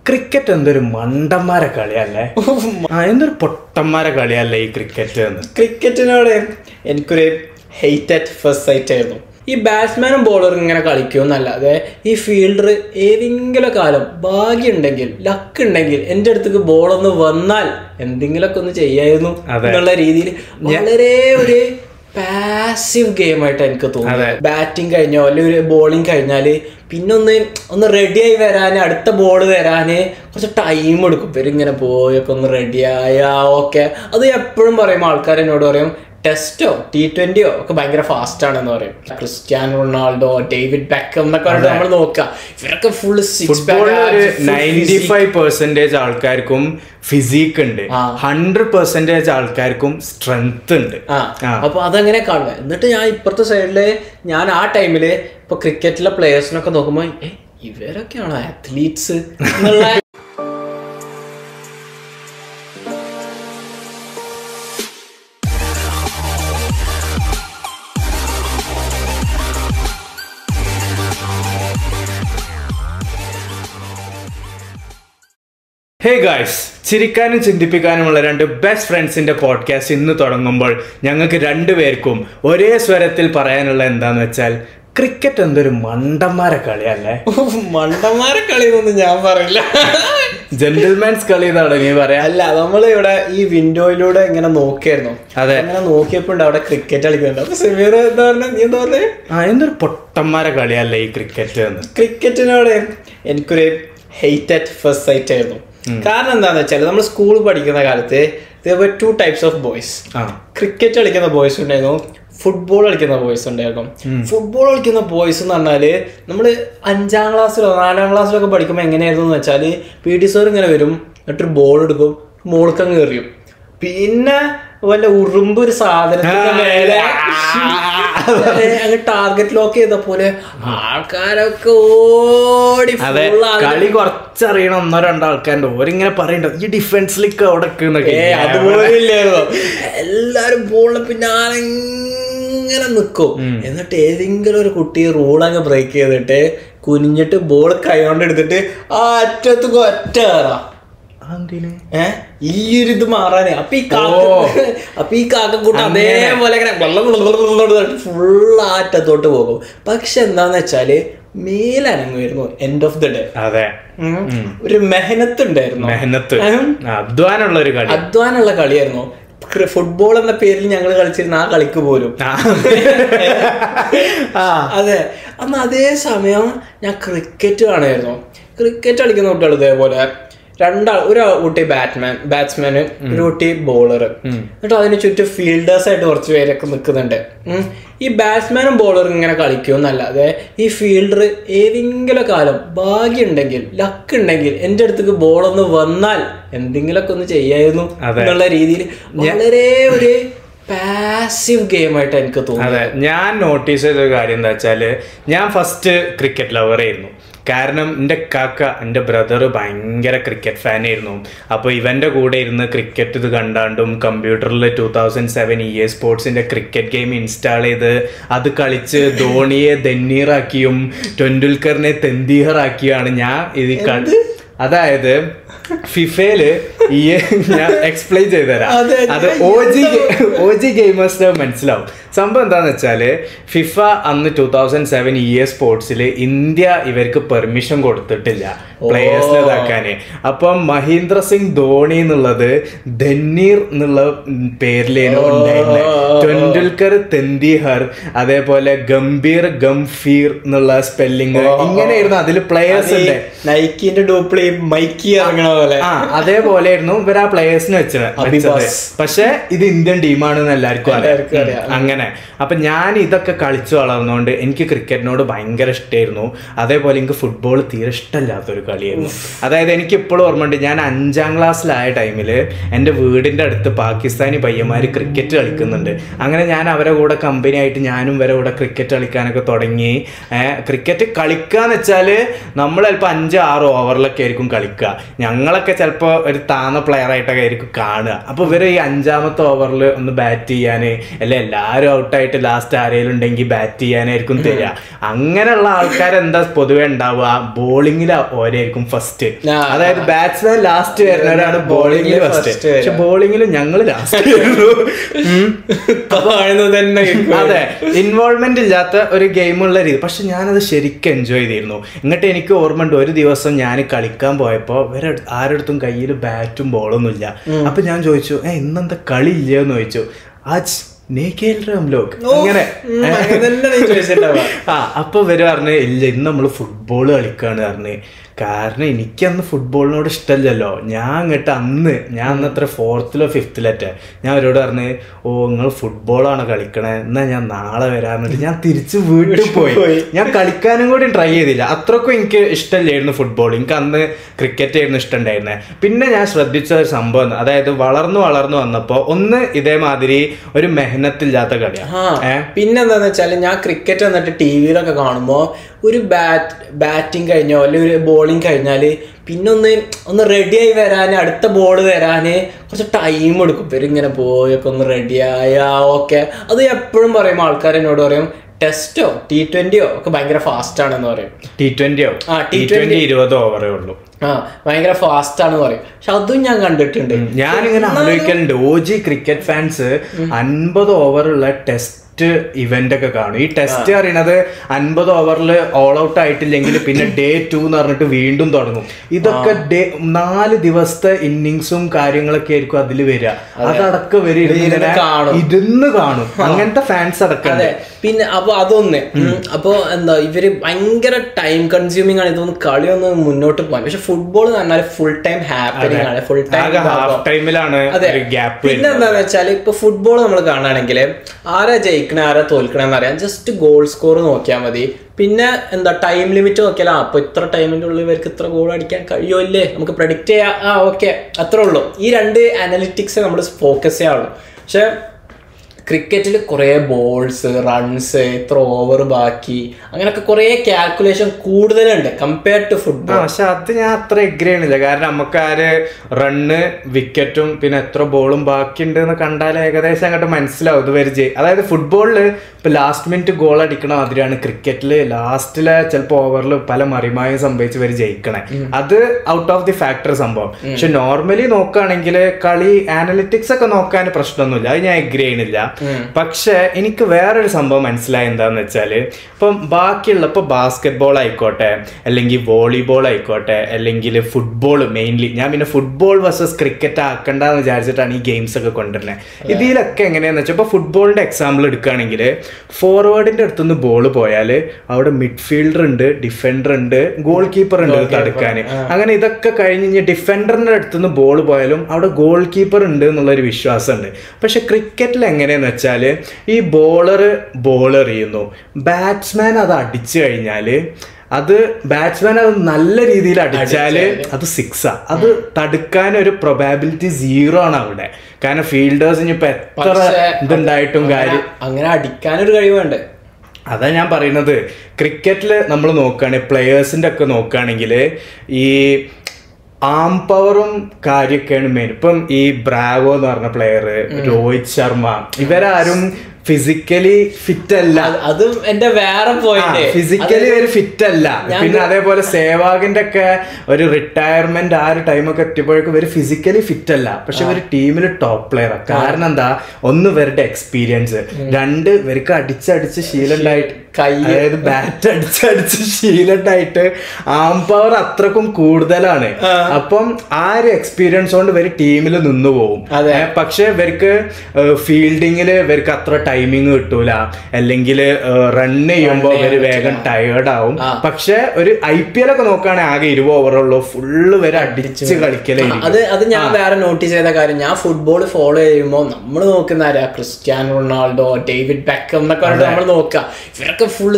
Cricket എന്തൊരു മണ്ടന്മാരെ കളിയല്ലേ, എന്തൊരു പൊട്ടന്മാരെ കളിയല്ലേ ഈ ക്രിക്കറ്റ് എന്ന്. ക്രിക്കറ്റിനോട് എനിക്കൊരു ഹെയ്റ്റ് അറ്റ് ഫസ്റ്റ് സൈറ്റ് ആയിരുന്നു. ഈ ബാറ്റ്സ്മാനും ബോളറും ഇങ്ങനെ കളിക്കുമെന്നല്ലാതെ ഈ ഫീൽഡർ ഏതെങ്കിലും കാലം ഭാഗ്യമുണ്ടെങ്കിൽ ലക്ക് ഉണ്ടെങ്കിൽ എൻ്റെ അടുത്തേക്ക് ബോളൊന്ന് വന്നാൽ എന്തെങ്കിലുമൊക്കെ ഒന്ന് ചെയ്യായിരുന്നു എന്നുള്ള രീതിയിൽ വളരെ ഒരു പാസീവ് ഗെയിമായിട്ട് എനിക്ക് തോന്നുന്നു. ബാറ്റിംഗ് കഴിഞ്ഞോ അല്ലെങ്കിൽ ഒരു ബോളിംഗ് കഴിഞ്ഞാൽ പിന്നെ ഒന്ന് റെഡിയായി വരാൻ, അടുത്ത ബോൾ വരാൻ കുറച്ച് ടൈം എടുക്കും. ഇവരിങ്ങനെ പോയൊക്കെ ഒന്ന് റെഡിയായാ ഓക്കെ. അത് എപ്പോഴും പറയും ആൾക്കാർ എന്നോട് പറയും ടെസ്റ്റോ T20 ഒക്കെ ഭയങ്കര ഫാസ്റ്റ് ആണെന്ന് പറയും. ക്രിസ്ത്യാനോ റൊണാൾഡോ, ഡേവിഡ് ബെക്കം എന്നൊക്കെ പറഞ്ഞിട്ട് നമ്മൾ നോക്കുക, ഇവരൊക്കെ ഫുൾ 95% ആൾക്കാർക്കും ഫിസിക് ഉണ്ട്, 100% ആൾക്കാർക്കും സ്ട്രെങ്ത് ഉണ്ട്. അപ്പൊ അതങ്ങനെ കാണുക. എന്നിട്ട് ഞാൻ ഇപ്പുറത്തെ സൈഡില് ഞാൻ ആ ടൈമില് ഇപ്പൊ ക്രിക്കറ്റിലെ പ്ലേയേഴ്സിനൊക്കെ നോക്കുമ്പോ ഇവരൊക്കെയാണോ അത്ലീറ്റ്സ് എന്നുള്ള. ഹേ ഗായ്സ്, ചിരിക്കാനും ചിന്തിപ്പിക്കാനുമുള്ള രണ്ട് ബെസ്റ്റ് ഫ്രണ്ട്സിന്റെ പോഡ്കാസ്റ്റ് ഇന്ന് തുടങ്ങുമ്പോൾ ഞങ്ങൾക്ക് രണ്ടുപേർക്കും ഒരേ സ്വരത്തിൽ പറയാനുള്ള എന്താന്ന് വെച്ചാൽ ക്രിക്കറ്റ് എന്തൊരു മണ്ടന്മാരെ കളിയല്ലേ. മണ്ടന്മാരെ കളി എന്നൊന്നും ഞാൻ പറയില്ല, ജെന്റിൽമാൻസ് കളി എന്നാണ് നീ പറയാ. അല്ല, നമ്മള് ഇവിടെ ഈ വിൻഡോയിലൂടെ ഇങ്ങനെ നോക്കിയായിരുന്നു. അതെ, അങ്ങനെ നോക്കിയപ്പോ അവിടെ ക്രിക്കറ്റ് കളിക്കുന്നുണ്ട്. അപ്പൊ സെമീർ എന്താ പറഞ്ഞ, നീ എന്താ പറഞ്ഞേ? എന്തൊരു പൊട്ടന്മാരെ കളിയല്ലേ ഈ ക്രിക്കറ്റ് എന്ന്. ക്രിക്കറ്റിനോട് എനിക്കൊരു ഹെയ്റ്റ് അറ്റ് ഫസ്റ്റ് സൈറ്റ് ആയിരുന്നു. കാരണം എന്താന്ന് വെച്ചാൽ നമ്മൾ സ്കൂളിൽ പഠിക്കുന്ന കാലത്ത് two types of boys. Cricket കളിക്കുന്ന ബോയ്സ് ഉണ്ടായിരുന്നു, ഫുട്ബോൾ കളിക്കുന്ന ബോയ്സ് ഉണ്ടായിരുന്നു. ഫുട്ബോൾ കളിക്കുന്ന ബോയ്സ് എന്ന് പറഞ്ഞാല് നമ്മള് 5ാം ക്ലാസ്സിലോ 4ാം ക്ലാസ്സിലോ ഒക്കെ പഠിക്കുമ്പോൾ എങ്ങനെയായിരുന്നു എന്ന് വെച്ചാല് PT സാർ ഇങ്ങനെ വരും, എന്നിട്ടൊരു ബോൾ എടുക്കും, മോൾക്കങ്ങ് എറിയും. പിന്നെ വല്ല ഉറുമ്പ് ഒരു സാധനത്തിന്റെ മേലെ അങ്ങ് ടാർഗറ്റ് ലോക്ക് ചെയ്ത പോലെ ആൾക്കാരൊക്കെ ഓടി. കളി കുറച്ചറിയണം 1-2 ആൾക്കാരുണ്ട്, ഓരിങ്ങനെ പറയണ്ട ഈ ഡിഫൻസിലേക്ക് അവിടെ അതുപോലെ ഇല്ലായിരുന്നു. എല്ലാരും ബോളിന് പിന്നാലെ ഇങ്ങനെ നിക്കും. എന്നിട്ട് ഏതെങ്കിലും ഒരു കുട്ടി റൂൾ അങ്ങ് ബ്രേക്ക് ചെയ്തിട്ട് കുനിഞ്ഞിട്ട് ബോൾ കൈകൊണ്ട് എടുത്തിട്ട് ആ അറ്റത്ത് ഒറ്റ കയറാം. ഈ ഒരു ഇത് മാറാന്. അപ്പൊ ഈ കാക്കക്കൂട്ടം അതേപോലെ ഫുൾ ആറ്റത്തോട്ട് പോകും. പക്ഷെ എന്താന്ന് വെച്ചാല് മേലനങ്ങുമായിരുന്നു എൻഡ് ഓഫ് ദ ഡേ. അതെ, ഒരു മെഹനത്ത് ഉണ്ടായിരുന്നു, അധ്വാനുള്ള കളിയായിരുന്നു. ഫുട്ബോൾ എന്ന പേരിൽ ഞങ്ങൾ കളിച്ചിരുന്ന ആ കളിക്ക് പോലും. അതെ, അന്ന് അതേ സമയം ഞാൻ ക്രിക്കറ്റ് കാണുമായിരുന്നു. ക്രിക്കറ്റ് കളിക്കുന്ന കുട്ടികൾ ഇതേപോലെ ഒരു കുട്ടി ബാറ്റ്സ്മാന്, ഒരു കുട്ടി ബോളർ, എന്നിട്ട് അതിന് ചുറ്റും ഫീൽഡേഴ്സ് ആയിട്ട് കുറച്ച് പേരൊക്കെ നിൽക്കുന്നുണ്ട്. ഈ ബാറ്റ്സ്മാനും ബോളറും ഇങ്ങനെ കളിക്കുമെന്നല്ലാതെ ഈ ഫീൽഡർ ഏതെങ്കിലും കാലം ഭാഗ്യമുണ്ടെങ്കിൽ ലക്ക് ഉണ്ടെങ്കിൽ എൻ്റെ അടുത്തേക്ക് ബോളൊന്ന് വന്നാൽ എന്തെങ്കിലുമൊക്കെ ഒന്ന് ചെയ്യായിരുന്നു എന്നുള്ള രീതിയിൽ വളരെ ഒരു പാസീവ് ഗെയിമായിട്ട് എനിക്ക് തോന്നുന്നു. അതെ, ഞാൻ നോട്ടീസ് ചെയ്ത കാര്യം എന്താ വെച്ചാല്, ഞാൻ ഫസ്റ്റ് ക്രിക്കറ്റ് ലവർ ആയിരുന്നു. കാരണം എൻ്റെ ബ്രദർ ഭയങ്കര ക്രിക്കറ്റ് ഫാനായിരുന്നു. അപ്പോൾ ഇവൻ്റെ കൂടെ ഇരുന്ന് ക്രിക്കറ്റ് ഇത് കണ്ടാണ്ടും കമ്പ്യൂട്ടറിൽ 2007 EA സ്പോർട്സിൻ്റെ ക്രിക്കറ്റ് ഗെയിം ഇൻസ്റ്റാൾ ചെയ്ത് അത് കളിച്ച് ധോണിയെ ദന്നീറാക്കിയും ടെണ്ടുൽക്കറിനെ തെന്തീഹറാക്കിയാണ് ഞാൻ ഇത് അതായത് ഫിഫയില് ഞാൻ എക്സ്പ്ലെയിൻ ചെയ്തുതരാം. അത് OG ഗെയിമേഴ്സിന് മനസ്സിലാവും. സംഭവം എന്താന്ന് വെച്ചാല്, ഫിഫ അന്ന് 2007 EA സ്പോർട്സിൽ ഇന്ത്യ ഇവർക്ക് പെർമിഷൻ കൊടുത്തിട്ടില്ല പ്ലേയേഴ്സിനെ ഇതാക്കാന്. അപ്പം മഹേന്ദ്ര സിംഗ് ധോണി എന്നുള്ളത് ധന്നീർ എന്നുള്ള പേരിലേനു ഉണ്ടായിരുന്നത്. ടെണ്ടുൽക്കർ തെന്തീഹർ, അതേപോലെ ഗംഭീർ ഗംഫീർ എന്നുള്ള സ്പെല്ലിങ്, ഇങ്ങനെയായിരുന്നു അതിൽ പ്ലേയേഴ്സ് ഉണ്ട്. നൈക്കിന്റെ ഡൂപ്ലി മൈക്കി ഇറങ്ങണ പോലെ അതേപോലെ ആയിരുന്നു ഇവർ ആ പ്ലേയേഴ്സിന് വെച്ചത്. പക്ഷെ ഇത് ഇന്ത്യൻ ടീമാണെന്ന് എല്ലാവർക്കും അറിയാം. അങ്ങനെ അപ്പൊ ഞാൻ ഇതൊക്കെ കളിച്ചു വളർന്നുകൊണ്ട് എനിക്ക് ക്രിക്കറ്റിനോട് ഭയങ്കര ഇഷ്ടമായിരുന്നു. അതേപോലെ എനിക്ക് ഫുട്ബോൾ തീരെ ഇഷ്ടമല്ലാത്തൊരു കളിയായിരുന്നു. അതായത് എനിക്ക് ഇപ്പോഴും ഓർമ്മയുണ്ട്, ഞാൻ 5ാം ക്ലാസ്സിലായ ടൈമില് എൻ്റെ വീടിൻ്റെ അടുത്ത് പാകിസ്ഥാനി പയ്യന്മാർ ക്രിക്കറ്റ് കളിക്കുന്നുണ്ട്. അങ്ങനെ ഞാൻ അവരെ കൂടെ കമ്പനി ആയിട്ട് ഞാനും ഇവരെ കൂടെ ക്രിക്കറ്റ് കളിക്കാനൊക്കെ തുടങ്ങി. ക്രിക്കറ്റ് കളിക്കാന്ന് വെച്ചാല് നമ്മൾ ചിലപ്പോൾ 5-6 ഓവറിലൊക്കെ ആയിരിക്കും കളിക്കുക. ഞങ്ങളൊക്കെ ചിലപ്പോൾ ഒരു താന്ന പ്ലെയർ ആയിട്ടൊക്കെ ആയിരിക്കും കാണുക. അപ്പോൾ ഇവർ ഈ 5ാമത്തെ ഓവറിൽ ഒന്ന് ബാറ്റ് ചെയ്യാൻ അല്ലെ എല്ലാവരും ഔട്ടായിട്ട് ലാസ്റ്റ് ആരെങ്കിലും ഉണ്ടെങ്കിൽ ബാറ്റ് ചെയ്യാനായിരിക്കും തരിക. അങ്ങനെയുള്ള ആൾക്കാരെന്താ പൊതുവെ ഉണ്ടാവുക, ബോളിങ്ങിൽ ഓരായിരിക്കും ഫസ്റ്റ്. അതായത് ബാറ്റ്സ്മാൻ ലാസ്റ്റ് വരുന്നവരാണ് ബോളിങ്ങിൽ ഫസ്റ്റ്. പക്ഷെ ബോളിങ്ങിൽ ഞങ്ങൾ ലാസ്റ്റ് അതെ, ഇൻവോൾവ്മെന്റ് ഇല്ലാത്ത ഒരു ഗെയിമുള്ള രീതി. പക്ഷെ ഞാനത് ശരിക്കും എൻജോയ് ചെയ്തിരുന്നു. എന്നിട്ട് എനിക്ക് ഓർമ്മയുണ്ട്, ഒരു ദിവസം ഞാൻ കളിക്കാൻ പോയപ്പോ വേറെ ആരടുത്തും കയ്യിൽ ബാറ്റും ബോളൊന്നും ഇല്ല. അപ്പൊ ഞാൻ ചോദിച്ചു, ഇന്നെന്താ കളി ഇല്ലയെന്ന് ചോദിച്ചു. ആജ് അങ്ങനെ അപ്പൊ ഇവര് പറഞ്ഞ് ഇല്ല, ഇന്ന് നമ്മള് ഫുട്ബോൾ കളിക്കാണ് പറഞ്ഞ്. കാരണം എനിക്കന്ന് ഫുട്ബോളിനോട് ഇഷ്ടമല്ലല്ലോ. ഞാൻ അന്നത്ര 4th or 5th ഞാൻ അവരോട് പറഞ്ഞ്, നിങ്ങൾ ഫുട്ബോളാണ് കളിക്കണേ, എന്നാ ഞാൻ നാളെ വരാറുണ്ട്. ഞാൻ തിരിച്ച് വീട്ടിൽ പോയി. ഞാൻ കളിക്കാനും കൂടി ട്രൈ ചെയ്തില്ല. അത്രക്കും എനിക്ക് ഇഷ്ടമല്ലായിരുന്നു ഫുട്ബോൾ. എനിക്ക് അന്ന് ക്രിക്കറ്റ് ആയിരുന്നു ഇഷ്ടമുണ്ടായിരുന്നത്. പിന്നെ ഞാൻ ശ്രദ്ധിച്ച ഒരു സംഭവം, അതായത് വളർന്നു വന്നപ്പോ ഒന്ന് ഇതേമാതിരി ഒരു മെഹനത്തില്ലാത്ത കളിയാണ്. പിന്നെന്താന്ന് വെച്ചാല്, ഞാൻ ക്രിക്കറ്റ് വന്നിട്ട് ടിവിയിലൊക്കെ കാണുമ്പോ ഒരു ബാറ്റിംഗ് കഴിഞ്ഞോ അല്ലെങ്കിൽ ഒരു ബോളിംഗ് കഴിഞ്ഞാല് പിന്നെ ഒന്ന് റെഡിയായി വരാന്, അടുത്ത ബോൾ വരാന് കുറച്ച് ടൈം എടുക്കും. ഇവരിങ്ങനെ പോയൊക്കെ ഒന്ന് റെഡിയായാ ഓക്കെ. അത് എപ്പോഴും പറയും ആൾക്കാർ എന്നോട് പറയും, ടെസ്റ്റോ T20 ഒക്കെ ഭയങ്കര ഫാസ്റ്റ് ആണെന്ന് പറയും. T20 20 ഓവറേ ഉള്ളൂ. ഭയങ്കര ഫാസ്റ്റ് ആണെന്ന് പറയും. പക്ഷെ അതും ഞാൻ കണ്ടിട്ടുണ്ട്. ഞാനിങ്ങനെ ആലോചിക്കലുണ്ട്, OG ക്രിക്കറ്റ് ഫാൻസ് 50 ഓവറുള്ള ടെസ്റ്റ് ഇവന്റ് ഒക്കെ കാണും. ഈ ടെസ്റ്റ് അറിയണത് 50 ഓവറിൽ ഓൾ ഔട്ട് ആയിട്ടില്ലെങ്കിൽ പിന്നെ Day 2 എന്ന് പറഞ്ഞിട്ട് വീണ്ടും തുടങ്ങും. ഇതൊക്കെ 4 ദിവസത്തെ ഇന്നിങ്സും കാര്യങ്ങളൊക്കെ ആയിരിക്കും അതിൽ വരിക. അതടക്കം ഇരുന്ന് കാണും. അങ്ങനത്തെ ഫാൻസ് അടക്കം. പിന്നെ അപ്പൊ അതൊന്ന് അപ്പൊ എന്താ, ഇവര് ഭയങ്കര ടൈം കൺസ്യൂമിംഗ് ആണ്. ഇതൊന്നും കളിയൊന്ന് മുന്നോട്ട് പോകാൻ. പക്ഷെ ഫുട്ബോൾ എന്ന് പറഞ്ഞാൽ ഫുൾ ടൈം ഹാപ്പനിങ് ആണ്, ഫുൾ ടൈമിലാണ്. പിന്നെ എന്താന്ന് വെച്ചാൽ ഇപ്പൊ ഫുട്ബോൾ നമ്മൾ കാണുകയാണെങ്കിൽ ആരാ ജയിക്കണേ ആരാ തോൽക്കണെന്ന് അറിയാം. ജസ്റ്റ് ഗോൾ സ്കോർ നോക്കിയാൽ മതി. പിന്നെ എന്താ, ടൈം ലിമിറ്റ് നോക്കിയാൽ അപ്പൊ ഇത്ര ടൈമിന്റെ ഉള്ളിൽ ഇവർക്ക് ഇത്ര ഗോൾ അടിക്കാൻ കഴിയുമല്ലേ, നമുക്ക് പ്രഡിക്റ്റ് ചെയ്യാം. ഓക്കെ, അത്രേ ഉള്ളൂ. ഈ 2 അനലിറ്റിക്സ് നമ്മൾ ഫോക്കസ് ചെയ്യാവുള്ളൂ. പക്ഷെ ക്രിക്കറ്റിൽ കുറേ ബോൾസ്, റൺസ്, ഇത്ര ഓവർ ബാക്കി, അങ്ങനെയൊക്കെ കുറേ കാൽക്കുലേഷൻ കൂടുതലുണ്ട് കമ്പയർ ടു ഫുട്ബോൾ. പക്ഷെ അത് ഞാൻ അത്ര എഗ്രി ചെയ്യണില്ല. കാരണം നമുക്ക് റണ്ണ്, വിക്കറ്റും പിന്നെ എത്ര ബോളും ബാക്കിയുണ്ട് എന്ന് കണ്ടാൽ ഏകദേശം അങ്ങോട്ട് മനസ്സിലാവും ഇത് വരെ. അതായത് ഫുട്ബോളിൽ ഇപ്പൊ ലാസ്റ്റ് മിനിറ്റ് ഗോൾ അടിക്കണ മാതിരിയാണ് ക്രിക്കറ്റില് ലാസ്റ്റിലെ ചിലപ്പോൾ ഓവറിൽ പല മറിമായും സംഭവിച്ച് വരെ ജയിക്കണേ. അത് ഔട്ട് ഓഫ് ദി ഫാക്ടർ സംഭവം. പക്ഷെ നോർമലി നോക്കുകയാണെങ്കിൽ കളി ആനലിറ്റിക്സ് ഒക്കെ നോക്കാൻ പ്രശ്നമൊന്നുമില്ല, അത് ഞാൻ എഗ്രി ചെയ്യണില്ല. പക്ഷെ എനിക്ക് വേറൊരു സംഭവം മനസ്സിലായ എന്താന്ന് വെച്ചാല്, ഇപ്പം ബാക്കിയുള്ള ഇപ്പൊ ബാസ്കറ്റ് ബോൾ ആയിക്കോട്ടെ, അല്ലെങ്കിൽ വോളിബോൾ ആയിക്കോട്ടെ, അല്ലെങ്കിൽ ഫുട്ബോൾ മെയിൻലി, ഞാൻ പിന്നെ ഫുട്ബോൾ വേഴ്സസ് ക്രിക്കറ്റ് ആക്കണ്ടെന്ന് വിചാരിച്ചിട്ടാണ് ഈ ഗെയിംസ് ഒക്കെ കൊണ്ടുവരുന്നത്. ഇതിലൊക്കെ എങ്ങനെയാന്ന് വെച്ചാൽ ഇപ്പൊ ഫുട്ബോളിന്റെ എക്സാമ്പിൾ എടുക്കുകയാണെങ്കിൽ, ഫോർവേഡിന്റെ അടുത്തുനിന്ന് ബോൾ പോയാൽ അവിടെ മിഡ്ഫീൽഡർ ഉണ്ട്, ഡിഫൻഡർ ഉണ്ട്, ഗോൾ കീപ്പർ ഉണ്ട് തടുക്കാൻ. അങ്ങനെ ഇതൊക്കെ കഴിഞ്ഞ് ഡിഫൻഡറിന്റെ അടുത്തുനിന്ന് ബോൾ പോയാലും അവിടെ ഗോൾ കീപ്പർ ഉണ്ട് എന്നുള്ളൊരു വിശ്വാസമുണ്ട്. പക്ഷെ ക്രിക്കറ്റിൽ എങ്ങനെയാന്ന് വെച്ചാല്, ഈ ബോൾ എറിയുന്നു, ബാറ്റ്സ്മാൻ അത് അടിച്ചു കഴിഞ്ഞാല് ബാറ്റ്സ്മാൻ അത് നല്ല രീതിയിൽ അടിച്ചാല് അത് 6ആ. അത് തടുക്കാൻ ഒരു പ്രൊബാബിലിറ്റി 0 ആണ് അവിടെ. കാരണം ഫീൽഡേഴ്സിന് ഇപ്പൊ എത്ര ഇതുണ്ടായിട്ടും കാര്യം അങ്ങനെ അടിക്കാനൊരു കഴിവുണ്ട്. അതാ ഞാൻ പറയുന്നത്. ക്രിക്കറ്റില് നമ്മൾ നോക്കുകയാണെങ്കിൽ പ്ലെയേഴ്സിന്റെ ഒക്കെ നോക്കുകയാണെങ്കിൽ ഈ ആം പവറും കാര്യമൊക്കെയാണ് മെയിൻ. ഇപ്പം ഈ ബ്രാവോ എന്ന് പറഞ്ഞ പ്ലെയർ, രോഹിത് ശർമ്മ, ഇവരാരും ഫിസിക്കലി ഫിറ്റ് അല്ല. അതും എന്റെ വേറെ പോയിന്റ്, ഫിസിക്കലി ഒരു ഫിറ്റ് അല്ല. പിന്നെ അതേപോലെ സേവാഗിന്റെ ഒക്കെ ഒരു റിട്ടയർമെന്റ് ആ ഒരു ടൈമൊക്കെ എത്തിയപ്പോഴേക്കും ഇവര് ഫിസിക്കലി ഫിറ്റ് അല്ല. പക്ഷെ ഇവര് ടീമിൽ ടോപ്പ് പ്ലെയർ. കാരണം എന്താ, ഒന്ന് ഇവരുടെ എക്സ്പീരിയൻസ്, 2 ഇവർക്ക് അടിച്ചടിച്ച് ശീലമുണ്ടായിട്ട്, അതായത് ബാറ്റ് അടിച്ചടിച്ച് ശീലമുണ്ടായിട്ട് ആം പവർ അത്രക്കും കൂടുതലാണ്. അപ്പം ആ ഒരു എക്സ്പീരിയൻസ് കൊണ്ട് ഇവര് ടീമിൽ നിന്ന് പോകും. പക്ഷെ ഇവർക്ക് ഫീൽഡിങ്ങില് ഇവർക്ക് അത്ര ടൈമിങ് കിട്ടൂല, അല്ലെങ്കിൽ റൺ ചെയ്യുമ്പോ ഇവര് വേഗം ടയേർഡ് ആവും. പക്ഷെ ഒരു IPL ഒക്കെ നോക്കുകയാണെങ്കിൽ ആകെ 20 ഓവറുള്ളൂ, ഫുള്ള് വരെ അടിച്ച് കളിക്കലേ. അത് ഞാൻ വേറെ നോട്ടീസ് ചെയ്ത കാര്യം, ഞാൻ ഫുട്ബോൾ ഫോളോ ചെയ്യുമ്പോൾ നമ്മൾ നോക്കുന്ന ആരാ, ക്രിസ്ത്യാനോ റൊണാൾഡോ, ഡേവിഡ് ബെക്കം എന്നൊക്കെ നമ്മൾ നോക്കുക. ഇവരൊക്കെ ഫുള്ള്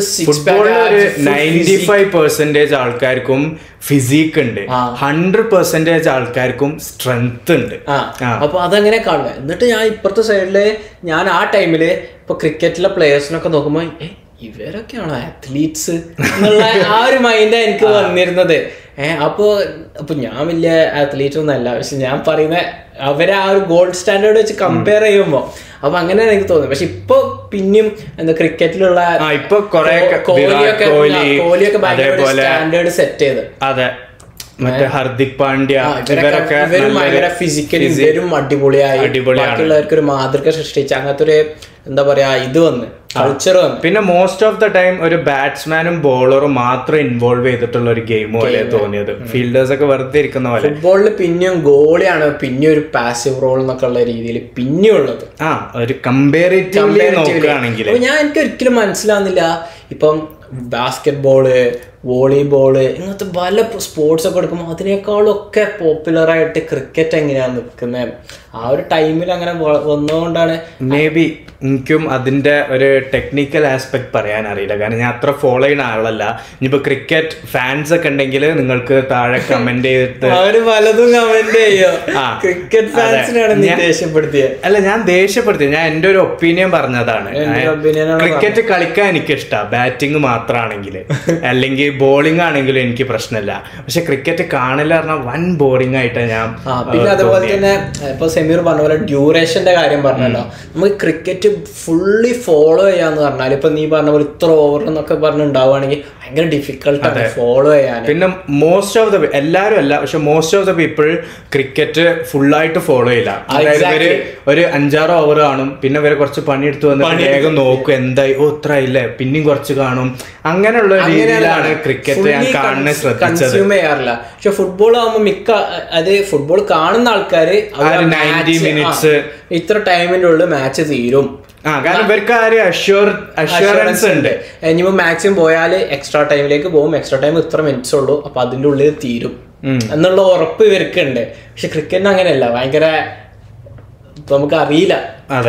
95% ആൾക്കാർക്കും ഫിസിക് ഉണ്ട്, 100% ആൾക്കാർക്കും സ്ട്രെങ്ത് ഉണ്ട്. അപ്പൊ അതങ്ങനെ കാണുക. എന്നിട്ട് ഞാൻ ഇപ്പുറത്തെ സൈഡില്, ഞാൻ ആ ടൈമില് ഇപ്പൊ ക്രിക്കറ്റിലെ പ്ലേയേഴ്സിനൊക്കെ നോക്കുമ്പോ ഇവരൊക്കെയാണോ അത്ലീറ്റ്സ് എന്നുള്ള ആ ഒരു മൈൻഡാണ് എനിക്ക് വന്നിരുന്നത്. അപ്പൊ ഞാൻ വലിയ അത്ലീറ്റ് ഒന്നും അല്ല, പക്ഷെ ഞാൻ പറയുന്ന അവരെ ആ ഒരു ഗോൾഡ് സ്റ്റാൻഡേർഡ് വെച്ച് കമ്പയർ ചെയ്യുമ്പോ അപ്പൊ അങ്ങനെയാണ് എനിക്ക് തോന്നുന്നത്. പക്ഷെ ഇപ്പൊ പിന്നെയും എന്താ ക്രിക്കറ്റിലുള്ള കോഹ്ലിയൊക്കെ ഭയങ്കര സ്റ്റാൻഡേർഡ് സെറ്റ് ചെയ്ത്. അതെ, മറ്റേ ഹർദിക് പാണ്ഡ്യ ഇവരൊക്കെ ഭയങ്കര ഫിസിക്കലി ഇവരും അടിപൊളിയായി ബാക്കിയുള്ളവർക്ക് ഒരു മാതൃക സൃഷ്ടിച്ച് അങ്ങനത്തെ ഒരു എന്താ പറയാ ഇത് വന്ന് കൾച്ചർ വന്ന്. പിന്നെ മോസ്റ്റ് ഓഫ് ദ ടൈം ഒരു ബാറ്റ്സ്മാനും ബോളറും മാത്രം ഇൻവോൾവ് ചെയ്തിട്ടുള്ള ഒരു ഗെയിം പോലെ തോന്നിയത്. ഫീൽഡേഴ്സ് ഒക്കെ വെറുതെ ഇരിക്കുന്ന പോലെ. ഫുട്ബോളിൽ പിന്നെയും ഗോളിയാണ് പിന്നെ ഒരു പാസീവ് റോൾ എന്നൊക്കെ ഉള്ള രീതിയിൽ പിന്നെയും ഉള്ളത്. ഒരു കമ്പാരിറ്റീവ്ലി നോക്കുകയാണെങ്കിൽ എനിക്ക് ഒരിക്കലും മനസ്സിലാവുന്നില്ല. ഇപ്പം ബാസ്കറ്റ് ബോള്, വോളിബോള് ഇങ്ങനത്തെ പല സ്പോർട്സ് ഒക്കെ എടുക്കുമ്പോൾ അതിനേക്കാളും ഒക്കെ പോപ്പുലറായിട്ട് ക്രിക്കറ്റ് എങ്ങനെയാണ് നിൽക്കുന്നത്. ആ ഒരു ടൈമിൽ അങ്ങനെ വന്നതുകൊണ്ടാണ് മേ ബി എനിക്കും അതിന്റെ ഒരു ടെക്നിക്കൽ ആസ്പെക്ട് പറയാൻ അറിയില്ല. കാരണം ഞാൻ അത്ര ഫോളോ ചെയ്യുന്ന ആളല്ല. ഇനിയിപ്പോ ക്രിക്കറ്റ് ഫാൻസ് ഒക്കെ ഉണ്ടെങ്കിൽ നിങ്ങൾക്ക് താഴെ കമന്റ് ചെയ്തിട്ട് അവര് പലതും കമന്റ് ചെയ്യോ. ക്രിക്കറ്റ് ഫാൻസിനാണ് ദേഷ്യപ്പെടുത്തിയത്. അല്ല, ഞാൻ ദേഷ്യപ്പെടുത്തിയത് ഞാൻ എന്റെ ഒരു ഒപ്പീനിയൻ പറഞ്ഞതാണ്. ക്രിക്കറ്റ് കളിക്കാൻ എനിക്ക് ഇഷ്ടമാണ്, ബാറ്റിംഗ് മാത്രമാണെങ്കിൽ. അല്ലെങ്കിൽ ബോളിംഗ് ആണെങ്കിലും എനിക്ക് പ്രശ്നമില്ല. പക്ഷെ ക്രിക്കറ്റ് കാണില്ല പറഞ്ഞാൽ വൻ ബോറിംഗ് ആയിട്ടാണ് ഞാൻ. പിന്നെ അതുപോലെ തന്നെ ഇപ്പൊ സെമീർ പറഞ്ഞ പോലെ ഡ്യൂറേഷന്റെ കാര്യം പറഞ്ഞല്ലോ. നമുക്ക് ക്രിക്കറ്റ് ഫുള്ളി ഫോളോ ചെയ്യാന്ന് പറഞ്ഞാൽ ഇപ്പൊ നീ പറഞ്ഞ പോലെ ഇത്ര ഓവർ എന്നൊക്കെ പറഞ്ഞുണ്ടാവുകയാണെങ്കിൽ ഭയങ്കര ഡിഫിക്കൽട്ടാണ് ഫോളോ ചെയ്യാൻ. പിന്നെ മോസ്റ്റ് ഓഫ് ദ എല്ലാവരും അല്ല, പക്ഷെ most of the people cricket ഫുള്ളായിട്ട് ഫോളോ ചെയ്യില്ല. അതായത് ഇവര് ഒരു 5-6 ഓവർ കാണും, പിന്നെ ഇവരെ കുറച്ച് പണിയെടുത്ത് വന്ന് വേഗം നോക്കും എന്തായി, ഇത്ര ഇല്ലേ, പിന്നെയും കുറച്ച് കാണും. അങ്ങനെയുള്ള രീതിയിലാണ് ക്രിക്കറ്റ് ഞാൻ കാണുന്നത്, കൺസ്യൂം ചെയ്യാറില്ല. പക്ഷെ ഫുട്ബോൾ ആകുമ്പോൾ ഫുട്ബോൾ കാണുന്ന ആൾക്കാര് 90 മിനിറ്റ്സ് ഇത്ര ടൈമിന്റെ ഉള്ളിൽ മാച്ച് തീരും. കാരണം ഇവർക്ക് അഷ്വറൻസ് ഉണ്ട്. ഇനിയിപ്പോ മാക്സിമം പോയാല് എക്സ്ട്രാ ടൈമിലേക്ക് പോകും, എക്സ്ട്രാ ടൈം ഇത്ര മിനിറ്റ്സ് ഉള്ളൂ, അപ്പൊ അതിന്റെ ഉള്ളിൽ തീരും എന്നുള്ള ഉറപ്പ് ഇവർക്കുണ്ട്. പക്ഷെ ക്രിക്കറ്റിന് അങ്ങനെയല്ല, ഭയങ്കര നമുക്ക് അറിയില്ല. അതെ.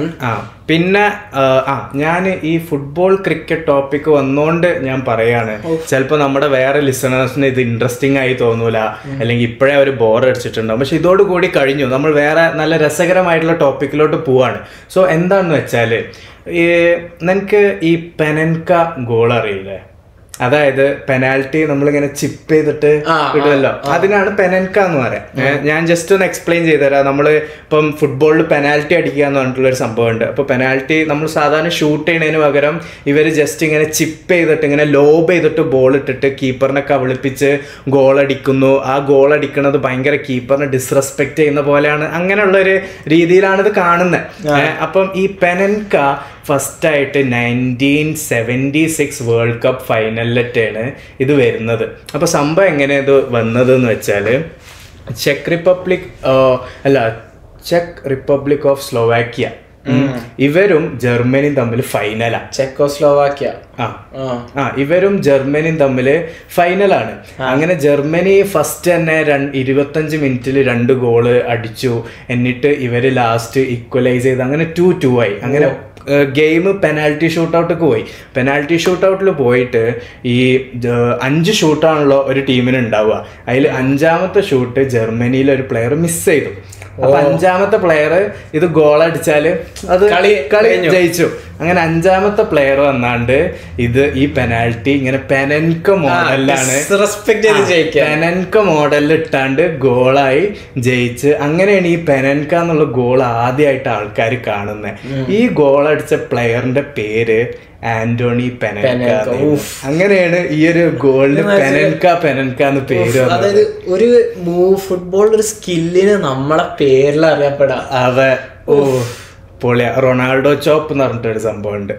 പിന്നെ ഞാൻ ഈ ഫുട്ബോൾ ക്രിക്കറ്റ് ടോപ്പിക് വന്നോണ്ട് ഞാൻ പറയാണ്, ചിലപ്പോൾ നമ്മുടെ വേറെ ലിസണേഴ്സിന് ഇത് ഇൻട്രസ്റ്റിംഗ് ആയി തോന്നൂല, അല്ലെങ്കിൽ ഇപ്പോഴേ അവർ ബോർ അടിച്ചിട്ടുണ്ടാവും. പക്ഷെ ഇതോടുകൂടി കഴിഞ്ഞു, നമ്മൾ വേറെ നല്ല രസകരമായിട്ടുള്ള ടോപ്പിക്കിലോട്ട് പോവാണ്. സോ എന്താണെന്ന് വെച്ചാൽ നിനക്ക് ഈ പെനൻക ഗോൾ അറിയില്ലേ? അതായത് പെനാൽറ്റി നമ്മളിങ്ങനെ ചിപ്പ് ചെയ്തിട്ട് ഇടുമല്ലോ, അതിനാണ് പെനൻക എന്ന് പറയാം. ഞാൻ ജസ്റ്റ് ഒന്ന് എക്സ്പ്ലെയിൻ ചെയ്തുതരാം. നമ്മൾ ഇപ്പം ഫുട്ബോളിൽ പെനാൽറ്റി അടിക്കുക എന്ന് പറഞ്ഞിട്ടുള്ളൊരു സംഭവമുണ്ട്. അപ്പോൾ പെനാൽറ്റി നമ്മൾ സാധാരണ ഷൂട്ട് ചെയ്യുന്നതിന് പകരം ഇവർ ജസ്റ്റ് ഇങ്ങനെ ചിപ്പ് ചെയ്തിട്ട് ഇങ്ങനെ ലോബ് ചെയ്തിട്ട് ബോൾ ഇട്ടിട്ട് കീപ്പറിനെ കബളിപ്പിച്ച് ഗോൾ അടിക്കുന്നു. ആ ഗോൾ അടിക്കുന്നത് ഭയങ്കര കീപ്പറിനെ ഡിസ്റെസ്പെക്ട് ചെയ്യുന്ന പോലെയാണ്. അങ്ങനെയുള്ളൊരു രീതിയിലാണ് ഇത് കാണുന്നത്. അപ്പം ഈ പെനൻക ഫസ്റ്റായിട്ട് 1976 വേൾഡ് കപ്പ് ഫൈനലിലാണ് ഇത് വരുന്നത്. അപ്പോൾ സംഭവം എങ്ങനെ ഇത് വന്നതെന്ന് വെച്ചാൽ ചെക്ക് റിപ്പബ്ലിക് ഓഫ് സ്ലോവാക്യ ഇവരും ജർമ്മനിയും തമ്മിൽ ഫൈനലാണ്. ചെക്കോസ്ലോവാക്യ ഇവരും ജർമ്മനിയും തമ്മിൽ ഫൈനലാണ്. അങ്ങനെ ജർമ്മനി ഫസ്റ്റ് തന്നെ 25 മിനിറ്റിൽ 2 ഗോള് അടിച്ചു. എന്നിട്ട് ഇവര് ലാസ്റ്റ് ഈക്വലൈസ് ചെയ്ത് അങ്ങനെ 2-2 ആയി. അങ്ങനെ ഗെയിം പെനാൽറ്റി ഷൂട്ടൗട്ടൊക്കെ പോയി. പെനാൽറ്റി ഷൂട്ടൗട്ടിൽ പോയിട്ട് ഈ 5 ഷൂട്ടാണല്ലോ ഒരു ടീമിന് ഉണ്ടാവുക. അതിൽ 5ാമത്തെ ഷൂട്ട് ജർമ്മനിയിലെ ഒരു പ്ലെയർ മിസ് ചെയ്തു. അപ്പൊ 5ാമത്തെ പ്ലെയർ ഇത് ഗോൾ അടിച്ചാല് അത് കളി ജയിച്ചു. അങ്ങനെ 5ാമത്തെ പ്ലെയർ വന്നാണ്ട് ഈ പെനാൽറ്റി ഇങ്ങനെ പെനൻക മോഡലിലാണ്, പെനൻക മോഡലിൽ ഇട്ടാണ്ട് ഗോളായി ജയിച്ച്. അങ്ങനെയാണ് ഈ പെനൻക എന്നുള്ള ഗോൾ ആദ്യമായിട്ട് ആൾക്കാർ കാണുന്നത്. ഈ ഗോൾ അടിച്ച പ്ലെയറിന്റെ പേര് ആന്റോണി പെനൻക. അങ്ങനെയാണ് ഈ ഒരു ഗോളിന് പെനൻക എന്ന് പേര്. അതായത് ഒരു ഫുട്ബോൾ ഒരു സ്കില്ലിന് നമ്മളെ പേരിൽ അറിയപ്പെടാം. അതെ. പൊളിയ. റൊണാൾഡോ ചോപ്പ് എന്ന് പറഞ്ഞിട്ടൊരു സംഭവം ഉണ്ട്,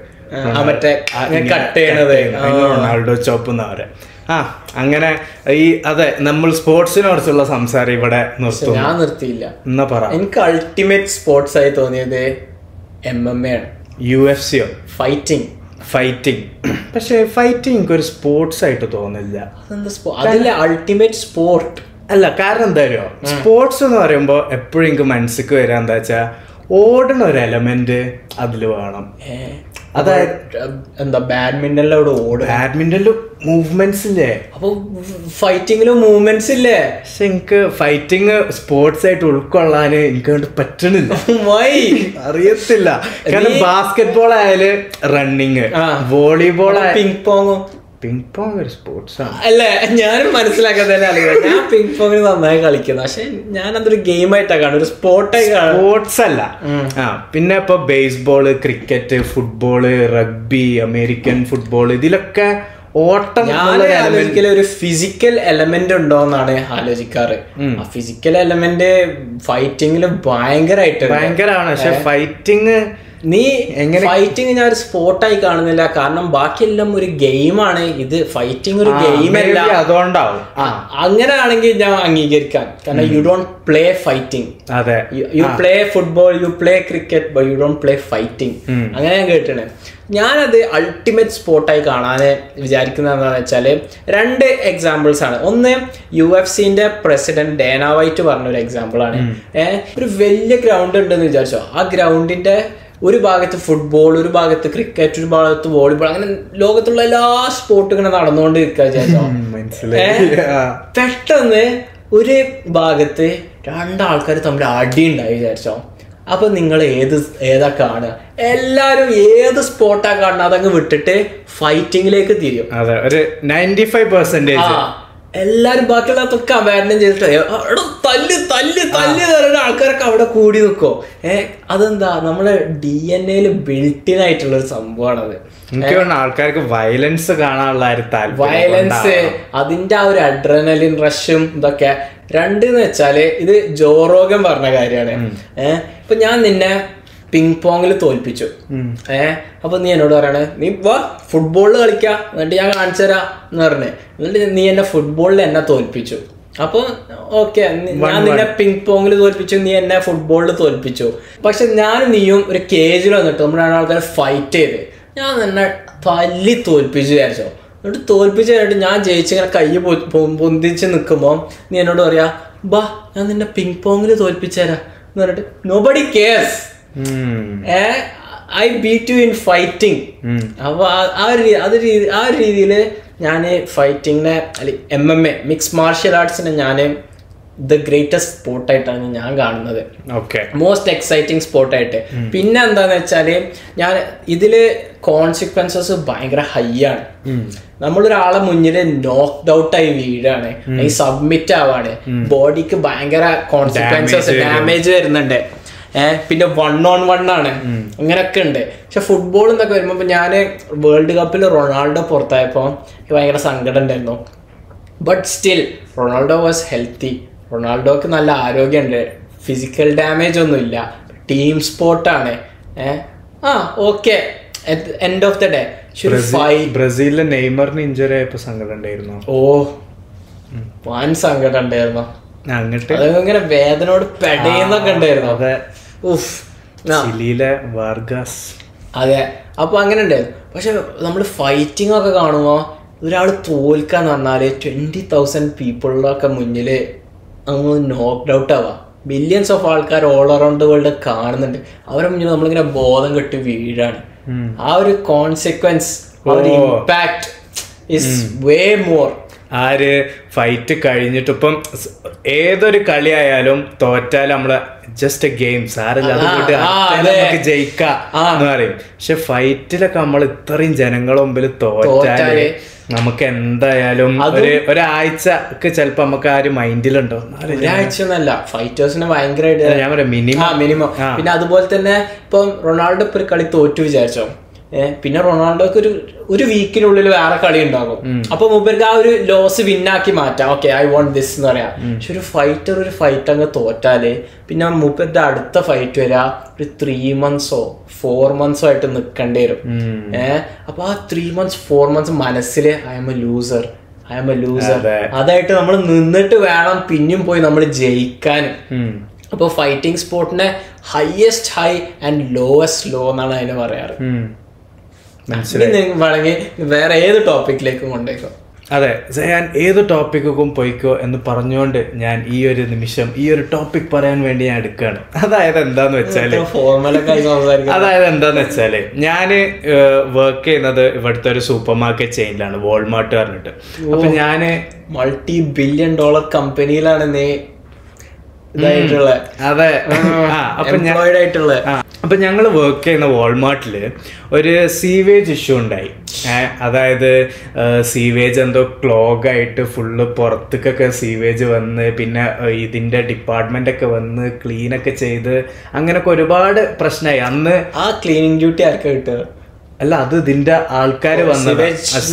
റൊണാൾഡോ ചോപ്പ് എന്ന് പറയാം. അങ്ങനെ അതെ, നമ്മൾ സ്പോർട്സിനെ കുറിച്ചുള്ള സംസാരം ഇവിടെ നിർത്തും. ഞാൻ നിർത്തിയില്ല എന്നാ പറ. എനിക്ക് അൾട്ടിമേറ്റ് സ്പോർട്സ് ആയി തോന്നിയത് MMA ആണ്. UFC fighting. പക്ഷെ ഫൈറ്റിംഗ് എനിക്കൊരു സ്പോർട്സ് ആയിട്ട് തോന്നില്ല. അതല്ലേ അൾട്ടിമേറ്റ് സ്പോർട്ട്? അല്ല, കാരണം എന്താ അറിയോ, സ്പോർട്സ് എന്ന് പറയുമ്പോ എപ്പോഴും എനിക്ക് മനസ്സിക്ക് വരാൻ എന്താ വെച്ചാ ഓടുന്ന ഒരു എലമെന്റ് അതിൽ വേണം. അതായത് എന്താ ബാഡ്മിന്റണിലും മൂവ്മെന്റ്സ് ഇല്ലേ, അപ്പൊ ഫൈറ്റിങ്ങിലും മൂവ്മെന്റ്സ് ഇല്ലേ? പക്ഷെ എനിക്ക് ഫൈറ്റിങ് സ്പോർട്സ് ആയിട്ട് ഉൾക്കൊള്ളാൻ എനിക്ക് പറ്റണില്ല. അറിയത്തില്ല. കാരണം ബാസ്കറ്റ് ബോൾ ആയാല് running, volleyball, ping pong ping pong ഒരു സ്പോർട്സ് ആണ് അല്ലേ? ഞാനും മനസ്സിലാക്കാതെ അറിയാം. ഞാൻ പിങ് പോങ്ങിന് നന്നായി കളിക്കുന്നു, പക്ഷെ ഞാൻ അതൊരു ഗെയിമായിട്ടാണ് കാണും, ഒരു സ്പോർട്ടായി കാണും. സ്പോർട്സ് അല്ല. പിന്നെ ഇപ്പൊ baseball, cricket, football, rugby, American football, ഇതിലൊക്കെ ഓട്ടം ഒരു ഫിസിക്കൽ എലമെന്റ് ഉണ്ടോ എന്നാണ് ആലോചിക്കാറ്. ആ ഫിസിക്കൽ എലമെന്റ് ഫൈറ്റിങ്ങില് ഭയങ്കരമാണ്. പക്ഷെ ഫൈറ്റിങ് ഫൈറ്റിംഗ് ഞാൻ ഒരു സ്പോർട്ടായി കാണുന്നില്ല, കാരണം ബാക്കിയെല്ലാം ഒരു ഗെയിമാണ്. ഇത് ഫൈറ്റിംഗ് ഒരു ഗെയിമല്ല, അതുകൊണ്ടാവും. അങ്ങനെയാണെങ്കിൽ ഞാൻ അംഗീകരിക്കാം, കാരണം you don't play fighting. You play football, you play cricket, but you don't play fighting. അങ്ങനെ ഞാൻ കേട്ടിട്ടുണ്ട്. ഞാനത് അൾട്ടിമേറ്റ് സ്പോർട്ടായി കാണാൻ വിചാരിക്കുന്നത് എന്താണെന്ന് വെച്ചാല് 2 എക്സാമ്പിൾസ് ആണ്. ഒന്ന് UFC പ്രസിഡന്റ് ഡേന വൈറ്റ് പറഞ്ഞൊരു എക്സാമ്പിൾ ആണ്. ഒരു വലിയ ഗ്രൗണ്ട് ഉണ്ടെന്ന് വിചാരിച്ചോ, ആ ഗ്രൗണ്ടിന്റെ ഒരു ഭാഗത്ത് ഫുട്ബോൾ, ഒരു ഭാഗത്ത് ക്രിക്കറ്റ്, ഒരു ഭാഗത്ത് വോളിബോൾ, അങ്ങനെ ലോകത്തുള്ള എല്ലാ സ്പോർട്ടും ഇങ്ങനെ നടന്നുകൊണ്ട് നിൽക്കുക വിചാരിച്ചോ. പെട്ടെന്ന് ഒരു ഭാഗത്ത് 2 ആൾക്കാർ തമ്മിൽ അടി ഉണ്ടായി വിചാരിച്ചോ. അപ്പൊ നിങ്ങൾ ഏതാ കാണുക? എല്ലാരും ഏത് സ്പോർട്ടാ കാണുക അതങ്ങ് വിട്ടിട്ട് ഫൈറ്റിങ്ങിലേക്ക് തിരിയും. എല്ലാരും ബാക്കിയുള്ളതൊക്കെ അവാൻഡൻ ചെയ്തിട്ട് തല്ല് തല്ല് തല്ല് പറയുന്ന ആൾക്കാരൊക്കെ അവിടെ കൂടി നിൽക്കോ. അതെന്താ, നമ്മളെ DNA ബിൽറ്റിൻ ആയിട്ടുള്ള ഒരു സംഭവമാണത്. ആൾക്കാർക്ക് വയലൻസ് കാണാനുള്ള വയലൻസ്, അതിന്റെ ആ ഒരു അഡ്രനലിൻ റഷും ഇതൊക്കെ. 2 എന്ന് വെച്ചാല് ഇത് ജോ റോഗൻ പറഞ്ഞ കാര്യമാണ്. ഇപ്പൊ ഞാൻ നിന്നെ പിങ് പോങ്ങിൽ തോൽപ്പിച്ചു. അപ്പൊ നീ എന്നോട് പറയണേ, നീ വാ ഫുട്ബോളിൽ കളിക്കാം, എന്നിട്ട് ഞാൻ കാണിച്ചു തരാം എന്ന് പറഞ്ഞേ. എന്നിട്ട് നീ എന്നെ ഫുട്ബോളിൽ എന്നെ തോൽപ്പിച്ചു. അപ്പൊ ഓക്കെ, ഞാൻ നിന്നെ പിങ് പോങ്ങിൽ തോൽപ്പിച്ചു, നീ എന്നെ ഫുട്ബോളിൽ തോൽപ്പിച്ചു. പക്ഷെ ഞാനും നീയും ഒരു കേജിൽ വന്നിട്ട് നമ്മുടെ ആൾക്കാരെ ഫൈറ്റ് ചെയ്ത് ഞാൻ നിന്നെ തല്ലി തോൽപ്പിച്ചു വിചാരിച്ചോ. എന്നിട്ട് തോൽപ്പിച്ചു കഴിഞ്ഞിട്ട് ഞാൻ ജയിച്ചിങ്ങനെ കൈ പൊന്തിച്ച് നിൽക്കുമ്പോൾ നീ എന്നോട് പറയാ, ബാ ഞാൻ നിന്നെ പിങ് പോങ്ങിൽ തോൽപ്പിച്ചേരാ എന്ന് പറഞ്ഞിട്ട് nobody cares. I beat you in fighting. അപ്പൊ ആ ഒരു രീതിയിൽ ഞാൻ ഫൈറ്റിങ്ങിനെ അല്ലെങ്കിൽ MMA മിക്സ് മാർഷ്യൽ ആർട്സിനെ ഞാൻ ദ ഗ്രേറ്റസ്റ്റ് സ്പോർട്ടായിട്ടാണ് ഞാൻ കാണുന്നത്, മോസ്റ്റ് എക്സൈറ്റിംഗ് സ്പോർട്ടായിട്ട്. പിന്നെ എന്താന്ന് വെച്ചാല് ഞാൻ ഇതില് കോൺസിക്വൻസസ് ഭയങ്കര ഹൈ ആണ്. നമ്മളൊരാളെ മുന്നിൽ നോക്ക്ഡ് ഔട്ട് ആയി വീഴാണ്, ഈ സബ്മിറ്റ് ആവാണ്, ബോഡിക്ക് ഭയങ്കര കോൺസിക്വൻസസ് ഡാമേജ് വരുന്നുണ്ട്. പിന്നെ 1-on-1 ആണ്, അങ്ങനെയൊക്കെ ഉണ്ട്. പക്ഷെ ഫുട്ബോൾ എന്നൊക്കെ വരുമ്പോ ഞാൻ വേൾഡ് കപ്പിൽ റൊണാൾഡോ പുറത്തായപ്പോ ഭയങ്കര സങ്കടം ഉണ്ടായിരുന്നു. But still Ronaldo was healthy. റൊണാൾഡോക്ക് നല്ല ആരോഗ്യമുണ്ട്, ഫിസിക്കൽ ഡാമേജ് ഒന്നും ഇല്ല, ടീം സ്പോർട്ടാണ്. Okay, end of the day. ബ്രസീലിലെ നെയ്മറിന് ഇഞ്ചുറി ആയപ്പോ സങ്കടം ഉണ്ടായിരുന്നു. വൻ സങ്കടം ഉണ്ടായിരുന്നു. അതങ്ങനെ വേദനയോട് പെടയുന്നൊക്കെ ഉണ്ടായിരുന്നു. അതെ, അപ്പൊ അങ്ങനെ ഉണ്ടായിരുന്നു. പക്ഷെ നമ്മൾ ഫൈറ്റിംഗ് ഒക്കെ കാണുമ്പോ ഒരാൾ തോൽക്കാന്ന് പറഞ്ഞാല് 20,000 പീപ്പിളിലൊക്കെ മുന്നില് അങ്ങ് നോക്ക്ഡ് ഔട്ട് ആവാം. ബില്യൺസ് ഓഫ് ആൾക്കാർ ഓൾ അറൗണ്ട് ദ വേൾഡ് കാണുന്നുണ്ട്. അവരുടെ മുന്നിൽ നമ്മളിങ്ങനെ ബോധം കെട്ടി വീഴാണ്. ആ ഒരു കോൺസിക്വൻസ്, ആ ഒരു ഇമ്പാക്ട് ഇസ് വേ മോർ. ആര് ഫൈറ്റ് കഴിഞ്ഞിട്ട് ഇപ്പം ഏതൊരു കളിയായാലും തോറ്റാലും നമ്മള് ജസ്റ്റ് എ ഗെയിം സാറില്ല, നമുക്ക് ജയിക്കാം എന്ന് പറയും. പക്ഷെ ഫൈറ്റിലൊക്കെ നമ്മൾ ഇത്രയും ജനങ്ങളുടെ മുമ്പിൽ തോറ്റാല് നമുക്ക് എന്തായാലും ഒരാഴ്ച ഒക്കെ ചിലപ്പോ നമുക്ക് ആ ഒരു മൈൻഡിലുണ്ടോ. ഒരാഴ്ച ഒന്നല്ല, ഫൈറ്റേഴ്സിന് ഭയങ്കരമായിട്ട് ഞാൻ പറയാം മിനിമം. പിന്നെ അതുപോലെ തന്നെ ഇപ്പം റൊണാൾഡോ ഇപ്പൊ ഒരു കളി തോറ്റു വിചാരിച്ചോ, പിന്നെ റൊണാൾഡോക്ക് ഒരു വീക്കിനുള്ളിൽ വേറെ കളി ഉണ്ടാകും. അപ്പൊ മൂപ്പർക്ക് ആ ഒരു ലോസ് വിന്നാക്കി മാറ്റാം. ഓക്കെ, ഐ വോണ്ട് ദിസ് എന്ന് പറയാം. പക്ഷെ ഒരു ഫൈറ്റ് അങ്ങ് തോറ്റാല് പിന്നെ മൂപ്പരുടെ അടുത്ത ഫൈറ്റ് വരാ ഒരു 3 months 4 months ആയിട്ട് നിൽക്കേണ്ടി വരും. അപ്പൊ ആ 3 months 4 months മനസ്സിൽ ഐ എം എ ലൂസർ അതായിട്ട് നമ്മൾ നിന്നിട്ട് വേണം പിന്നെയും പോയി നമ്മൾ ജയിക്കാൻ. അപ്പൊ ഫൈറ്റിംഗ് സ്പോർട്ടിന്റെ highest high and lowest low എന്നാണ് അതിന് പറയാറ്. വേണമെങ്കിൽ വേറെ ഏത് ടോപ്പിക്കിലേക്കും കൊണ്ടേക്കോ. അതെ, ഞാൻ ഏത് ടോപ്പിക്കും പോയിക്കോ എന്ന് പറഞ്ഞുകൊണ്ട് ഞാൻ ഈ ഒരു നിമിഷം ഈ ഒരു ടോപ്പിക് പറയാൻ വേണ്ടി ഞാൻ എടുക്കുകയാണ്. അതായത് എന്താന്ന് വെച്ചാല് ഞാന് വർക്ക് ചെയ്യുന്നത് ഇവിടുത്തെ ഒരു സൂപ്പർ മാർക്കറ്റ് ചെയിനിലാണ്, വോൾമാർട്ട് പറഞ്ഞിട്ട്. അപ്പൊ ഞാന് $multi-billion കമ്പനിയിലാണ് നീ ഇതായിട്ടുള്ള. അതെ, അപ്പൊ ആയിട്ടുള്ള അപ്പം ഞങ്ങൾ വർക്ക് ചെയ്യുന്ന വാൾമാർട്ടിൽ ഒരു സീവേജ് ഇഷ്യൂ ഉണ്ടായി. അതായത് സീവേജ് എന്തോ ക്ലോഗായിട്ട് ഫുള്ള് പുറത്തേക്കൊക്കെ സീവേജ് വന്ന് പിന്നെ ഇതിൻ്റെ ഡിപ്പാർട്ട്മെൻ്റൊക്കെ വന്ന് ക്ലീനൊക്കെ ചെയ്ത് അങ്ങനെയൊക്കെ ഒരുപാട് പ്രശ്നമായി. അന്ന് ആ ക്ലീനിങ് ഡ്യൂട്ടി ആർക്കാ കിട്ടുക? അല്ല, അത് ഇതിന്റെ ആൾക്കാർ വന്നത്,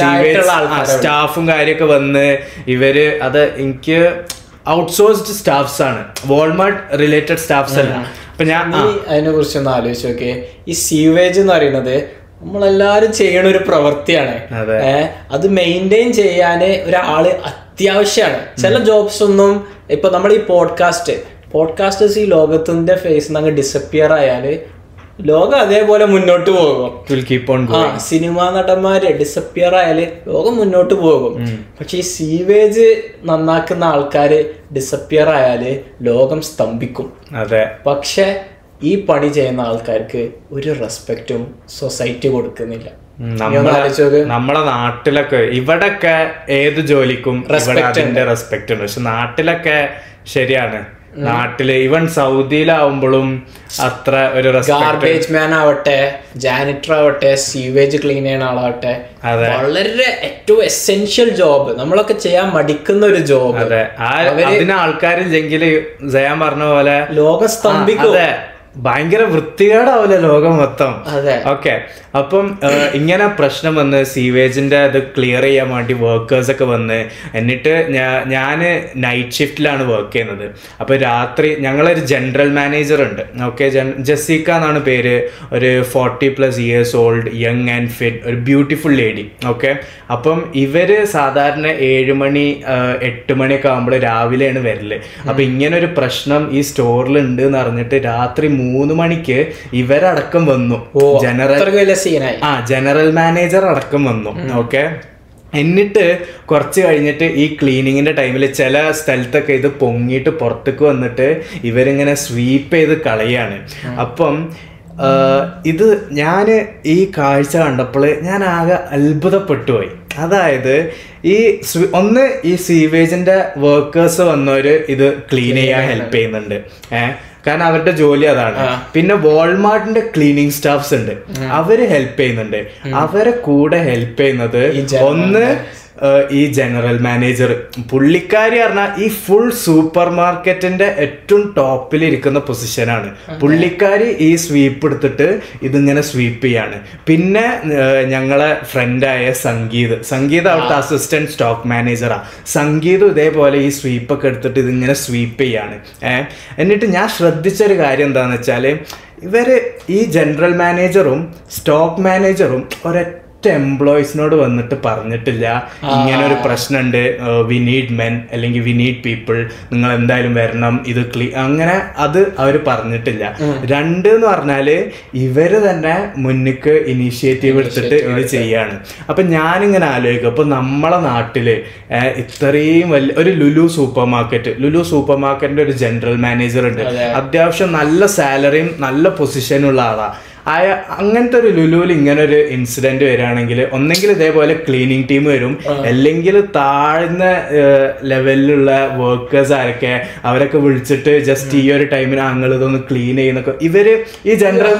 സ്റ്റാഫും കാര്യമൊക്കെ വന്ന് ഇവര് അത് എനിക്ക് ഔട്ട്സോഴ്സ്ഡ് സ്റ്റാഫ്സ് ആണ്, വാൾമാർട്ട് റിലേറ്റഡ് സ്റ്റാഫ്സ് അല്ല. അപ്പൊ ഞാൻ അതിനെ കുറിച്ചൊന്ന് ആലോചിച്ച് നോക്കിയേ. ഈ സീവേജ് എന്ന് പറയുന്നത് നമ്മളെല്ലാരും ചെയ്യണ ഒരു പ്രവൃത്തിയാണ്. അത് മെയിൻറ്റെയിൻ ചെയ്യാന് ഒരാള് അത്യാവശ്യമാണ്. ചില ജോബ്സ് ഒന്നും ഇപ്പൊ നമ്മൾ ഈ പോഡ്കാസ്റ്റേഴ്സ് ഈ ലോകത്തിന്റെ ഫേസ് അങ്ങ് ഡിസപ്പിയർ ആയാല് ലോകം അതേപോലെ മുന്നോട്ട് പോകും. സിനിമാ നടന്മാര് ഡിസപ്പിയർ ആയാല് ലോകം മുന്നോട്ട് പോകും. പക്ഷെ ഈ സീവേജ് നന്നാക്കുന്ന ആൾക്കാര് ഡിസപ്പിയർ ആയാല് ലോകം സ്തംഭിക്കും. അതെ. പക്ഷെ ഈ പണി ചെയ്യുന്ന ആൾക്കാർക്ക് ഒരു റെസ്പെക്റ്റും സൊസൈറ്റി കൊടുക്കുന്നില്ല. നമ്മളെ നാട്ടിലൊക്കെ ഇവിടൊക്കെ ഏത് ജോലിക്കും അതിന്റെ റെസ്പെക്ട് ഉണ്ട്. പക്ഷെ നാട്ടിലൊക്കെ ശരിയാണ്, നാട്ടില് ഈവൻ സൗദിയിലാവുമ്പോഴും അത്ര ഒരു ഗാർബേജ് മാൻ ആവട്ടെ, ജാനിറ്റർ ആവട്ടെ, സീവേജ് ക്ലീൻ ചെയ്യുന്ന ആളാവട്ടെ, വളരെ ഏറ്റവും എസെൻഷ്യൽ ജോബ്, നമ്മളൊക്കെ ചെയ്യാൻ മടിക്കുന്ന ഒരു ജോബ്. അതെ, അതിന് ആൾക്കാരില്ലെങ്കിൽ ജയാൻ പറഞ്ഞ പോലെ ലോകം സ്തംഭിക്കും. ഭയങ്കര വൃത്തികേടാവില്ല ലോകം മൊത്തം. ഓക്കെ. അപ്പം ഇങ്ങനെ പ്രശ്നം വന്ന് സീവേജിന്റെ അത് ക്ലിയർ ചെയ്യാൻ വേണ്ടി വർക്കേഴ്സ് ഒക്കെ വന്ന്, എന്നിട്ട് ഞാന് നൈറ്റ് ഷിഫ്റ്റിലാണ് വർക്ക് ചെയ്യുന്നത്. അപ്പൊ രാത്രി ഞങ്ങളൊരു ജനറൽ മാനേജർ ഉണ്ട്. ഓക്കെ, ജസീക്ക എന്നാണ് പേര്. ഒരു 40+ years old, young and fit, ഒരു ബ്യൂട്ടിഫുൾ ലേഡി. ഓക്കെ. അപ്പം ഇവര് സാധാരണ 7 മണി 8 മണിയൊക്കെ ആകുമ്പോൾ രാവിലെയാണ് വരല്. അപ്പൊ ഇങ്ങനെ ഒരു പ്രശ്നം ഈ സ്റ്റോറിൽ ഉണ്ട് എന്ന് അറിഞ്ഞിട്ട് രാത്രി 3 മണിക്ക് ഇവരടക്കം വന്നു. ജനറൽ മാനേജർ അടക്കം വന്നു. ഓക്കെ. എന്നിട്ട് കുറച്ച് കഴിഞ്ഞിട്ട് ഈ ക്ലീനിങ്ങിന്റെ ടൈമിൽ ചില സ്ഥലത്തൊക്കെ ഇത് പൊങ്ങിയിട്ട് പുറത്തേക്ക് വന്നിട്ട് ഇവരിങ്ങനെ സ്വീപ്പ് ചെയ്ത് കളയാണ്. അപ്പം ഇത് ഞാൻ ഈ കാഴ്ച കണ്ടപ്പോൾ ഞാൻ ആകെ അത്ഭുതപ്പെട്ടു പോയി. അതായത് ഈ സീവേജിന്റെ വർക്കേഴ്സ് വന്നവര് ഇത് ക്ലീൻ ചെയ്യാൻ ഹെൽപ്പ് ചെയ്യുന്നുണ്ട്. കാരണം അവരുടെ ജോലി അതാണ്. പിന്നെ വാൾമാർട്ടിന്റെ ക്ലീനിങ് സ്റ്റാഫ്സ് ഉണ്ട്, അവര് ഹെൽപ്പ് ചെയ്യുന്നുണ്ട്. അവരെ കൂടെ ഹെൽപ്പ് ചെയ്യുന്നത് ഒന്ന് ഈ ജനറൽ മാനേജർ, പുള്ളിക്കാരി പറഞ്ഞാൽ ഈ ഫുൾ സൂപ്പർ മാർക്കറ്റിന്റെ ഏറ്റവും ടോപ്പിൽ ഇരിക്കുന്ന പൊസിഷനാണ്. പുള്ളിക്കാരി ഈ സ്വീപ്പ് എടുത്തിട്ട് ഇതിങ്ങനെ സ്വീപ്പ് ചെയ്യാണ്. പിന്നെ ഞങ്ങളെ ഫ്രണ്ടായ സംഗീത് അവിടുത്തെ അസിസ്റ്റന്റ് സ്റ്റോക്ക് മാനേജറാ. സംഗീതും ഇതേപോലെ ഈ സ്വീപ്പൊക്കെ എടുത്തിട്ട് ഇതിങ്ങനെ സ്വീപ്പ് ചെയ്യാണ്. എന്നിട്ട് ഞാൻ ശ്രദ്ധിച്ചൊരു കാര്യം എന്താണെന്ന് വെച്ചാൽ, ഇവര് ഈ ജനറൽ മാനേജറും സ്റ്റോക്ക് മാനേജറും എംപ്ലോയീസിനോട് വന്നിട്ട് പറഞ്ഞിട്ടില്ല ഇങ്ങനെ ഒരു പ്രശ്നമുണ്ട്, വി നീഡ് മെൻ അല്ലെങ്കിൽ വി നീഡ് പീപ്പിൾ, നിങ്ങൾ എന്തായാലും വരണം, ഇത് അങ്ങനെ അത് അവർ പറഞ്ഞിട്ടില്ല. 2 എന്ന് പറഞ്ഞാല് ഇവര് തന്നെ മുന്നിക്ക് ഇനീഷ്യേറ്റീവ് എടുത്തിട്ട് ഇത് ചെയ്യാണ്. അപ്പൊ ഞാനിങ്ങനെ ആലോചിക്കും, അപ്പൊ നമ്മളെ നാട്ടില് ഇത്രയും വലിയ ഒരു ലുലു സൂപ്പർ മാർക്കറ്റിന്റെ ഒരു ജനറൽ മാനേജർ ഉണ്ട്. അത്യാവശ്യം നല്ല സാലറിയും നല്ല പൊസിഷനുള്ള ആളാ. അങ്ങനത്തെ ഒരു ലുലുവിൽ ഇങ്ങനെ ഒരു ഇൻസിഡന്റ് വരികയാണെങ്കിൽ ഒന്നെങ്കിൽ ഇതേപോലെ ക്ലീനിങ് ടീം വരും, അല്ലെങ്കിൽ താഴ്ന്ന ലെവലിലുള്ള വർക്കേഴ്സ് ആരൊക്കെ അവരൊക്കെ വിളിച്ചിട്ട് ജസ്റ്റ് ഈ ഒരു ടൈമിന് ഞങ്ങൾ ഇതൊന്ന് ക്ലീൻ ചെയ്യുന്നൊക്കെ. ഇവര് ഈ ജനറൽ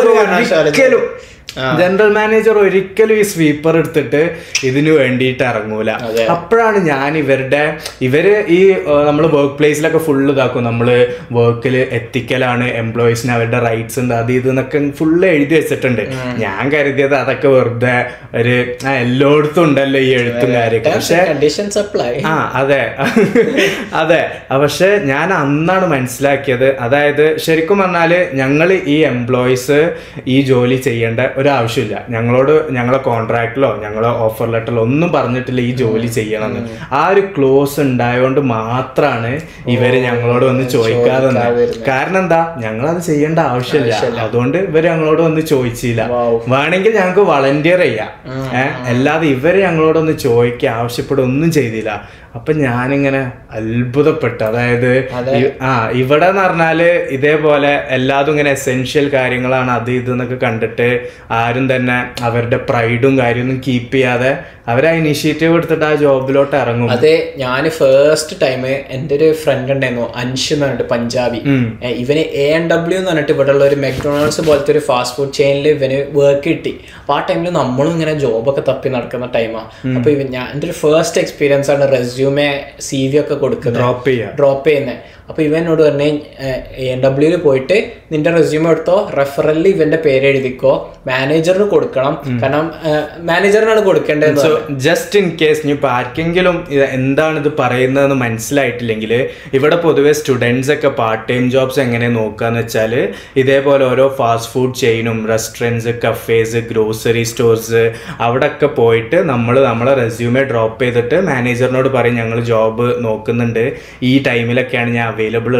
മാനേജർ ഒരിക്കലും ഈ സ്വീപ്പർ എടുത്തിട്ട് ഇതിനു വേണ്ടിയിട്ട് ഇറങ്ങൂല. അപ്പോഴാണ് ഞാൻ ഇവര് ഈ നമ്മൾ വർക്ക് പ്ലേസിലൊക്കെ ഫുള്ള് ഇതാക്കും, നമ്മള് വർക്കിൽ എത്തിക്കലാണ്, എംപ്ലോയീസിന് അവരുടെ റൈറ്റ്സ് ഉണ്ട്, അത് ഇതെന്നൊക്കെ ഫുള്ള് എഴുതി വെച്ചിട്ടുണ്ട്. ഞാൻ കരുതിയത് അതൊക്കെ വെറുതെ ഒരു എല്ലായിടത്തും ഉണ്ടല്ലോ ഈ എഴുത്തും കാര്യമൊക്കെ. പക്ഷെ അതെ. പക്ഷെ ഞാൻ അന്നാണ് മനസ്സിലാക്കിയത്, അതായത് ശരിക്കും പറഞ്ഞാല് ഞങ്ങൾ ഈ എംപ്ലോയീസ് ഈ ജോലി ചെയ്യേണ്ട ഒരാവശ്യമില്ല. ഞങ്ങളെ കോൺട്രാക്റ്റിലോ ഞങ്ങളെ ഓഫർ ലെറ്ററിലോ ഒന്നും പറഞ്ഞിട്ടില്ല ഈ ജോലി ചെയ്യണമെന്ന്. ആ ഒരു ക്ലോസ് ഉണ്ടായതുകൊണ്ട് മാത്രമാണ് ഇവര് ഞങ്ങളോട് വന്ന് ചോദിക്കാതെ. കാരണം എന്താ, ഞങ്ങളത് ചെയ്യേണ്ട ആവശ്യമില്ല, അതുകൊണ്ട് ഇവര് ഞങ്ങളോട് വന്ന് ചോദിച്ചില്ല. വേണമെങ്കിൽ ഞങ്ങൾക്ക് വളണ്ടിയർ ചെയ്യാം, അല്ലാതെ ഇവര് ഞങ്ങളോടൊന്ന് ചോദിക്കുക ആവശ്യപ്പെടുകയൊന്നും ചെയ്തില്ല. അപ്പൊ ഞാനിങ്ങനെ അത്ഭുതപ്പെട്ടു. അതായത് ഇവിടെ എന്ന് പറഞ്ഞാല് ഇതേപോലെ എല്ലാതും ഇങ്ങനെ എസെൻഷ്യൽ കാര്യങ്ങളാണ്, അത് ഇതെന്നൊക്കെ കണ്ടിട്ട് ആരും തന്നെ അവരുടെ പ്രൈഡും കാര്യമൊന്നും കീപ്പ് ചെയ്യാതെ അവരാ ഇനിഷ്യേറ്റീവ് എടുത്തിട്ട് ആ ജോബിലോട്ട് ഇറങ്ങും. അതെ, ഞാൻ ഫസ്റ്റ് ടൈം എൻ്റെ ഒരു ഫ്രണ്ട് ഉണ്ടായിരുന്നു അൻഷ് എന്ന് പറഞ്ഞിട്ട് പഞ്ചാബി. ഇവന് ANW എന്ന് പറഞ്ഞിട്ട് ഇവിടെ ഉള്ള ഒരു മെക്ഡൊണാൾഡ്സ് പോലത്തെ ഒരു ഫാസ്റ്റ് ഫുഡ് ചെയിനിൽ ഇവന് വർക്ക് കിട്ടി. അപ്പൊ ആ ടൈമിൽ നമ്മളും ഇങ്ങനെ ജോബൊക്കെ തപ്പി നടക്കുന്ന ടൈമാണ്. അപ്പൊ എൻ്റെ ഒരു ഫസ്റ്റ് എക്സ്പീരിയൻസ് ആണ് റെസ്യൂമെ CV ഒക്കെ കൊടുക്കുന്നത്, ഡ്രോപ്പ് ചെയ്യുന്നത്. അപ്പൊ ഇവനോട് പറഞ്ഞേ ANW പോയിട്ട് നിന്റെ റെസ്യൂമെ എടുത്തോ, റെഫറലിൽ ഇവന്റെ പേര് എഴുതിക്കോ, മാനേജറിന് കൊടുക്കണം, കാരണം മാനേജറിനാണ് കൊടുക്കേണ്ടത്. ജസ്റ്റ് ഇൻ കേസ് ഇനിയിപ്പോൾ ആർക്കെങ്കിലും എന്താണ് ഇത് പറയുന്നതെന്ന് മനസ്സിലായിട്ടില്ലെങ്കിൽ, ഇവിടെ പൊതുവെ സ്റ്റുഡൻസ് ഒക്കെ പാർട്ട് ടൈം ജോബ്സ് എങ്ങനെ നോക്കാന്ന് വെച്ചാൽ ഇതേപോലെ ഓരോ ഫാസ്റ്റ് ഫുഡ് ചെയിനും റെസ്റ്റോറൻറ്റ്സ്, കഫേസ്, ഗ്രോസറി സ്റ്റോഴ്സ് അവിടെയൊക്കെ പോയിട്ട് നമ്മളെ റെസ്യൂമെ ഡ്രോപ്പ് ചെയ്തിട്ട് മാനേജറിനോട് പറയും ഞങ്ങൾ ജോബ് നോക്കുന്നുണ്ട്, ഈ ടൈമിലൊക്കെയാണ് ഞാൻ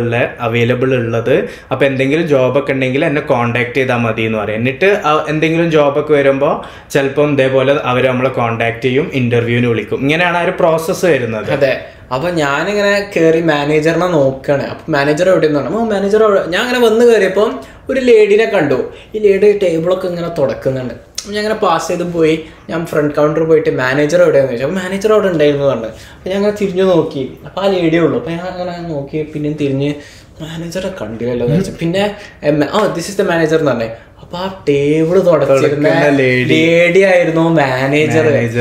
അവൈലബിൾ ഉള്ളത്, അപ്പോൾ എന്തെങ്കിലും ജോബൊക്കെ ഉണ്ടെങ്കിൽ എന്നെ കോൺടാക്ട് ചെയ്താൽ മതി എന്ന് പറയും. എന്നിട്ട് എന്തെങ്കിലും ജോബൊക്കെ വരുമ്പോൾ ചിലപ്പം ഇതേപോലെ അവർ നമ്മളെ കോൺടാക്ട് ചെയ്യും, ഇന്റർവ്യൂവിന് വിളിക്കും. ഇങ്ങനെയാണ് ആ ഒരു പ്രോസസ്സ് വരുന്നത്. അതെ. അപ്പൊ ഞാനിങ്ങനെ കയറി മാനേജറിനെ നോക്കുകയാണ്. അപ്പൊ മാനേജർ എവിടെയെന്ന് പറഞ്ഞു, മാനേജർ ഞാൻ അങ്ങനെ വന്ന് കയറിയപ്പോൾ ഒരു ലേഡീനെ കണ്ടു. ഈ ലേഡി ടേബിളൊക്കെ ഇങ്ങനെ തുടക്കുന്നുണ്ട്. ഞാൻ അങ്ങനെ പാസ് ചെയ്ത് പോയി. ഞാൻ ഫ്രണ്ട് കൗണ്ടർ പോയിട്ട് മാനേജർ എവിടെയാന്ന് ചോദിച്ചു. അപ്പോൾ മാനേജർ അവിടെ ഉണ്ടായിരുന്നു പറഞ്ഞു. അപ്പോൾ ഞാൻ അങ്ങനെ തിരിഞ്ഞു നോക്കി. അപ്പോൾ ആ ലേഡിയേ ഉള്ളൂ. അപ്പോൾ ഞാൻ അങ്ങനെ നോക്കി, പിന്നെ തിരിഞ്ഞ് മാനേജറെ കണ്ടില്ലല്ലോ എന്ന് വെച്ചാൽ പിന്നെ ദിസ് ഇസ് ദ മാനേജർ എന്ന് പറഞ്ഞേ. അപ്പൊ ആ ടേബിള് തുടച്ചിരുന്ന ലേഡി ആയിരുന്നു മാനേജർ.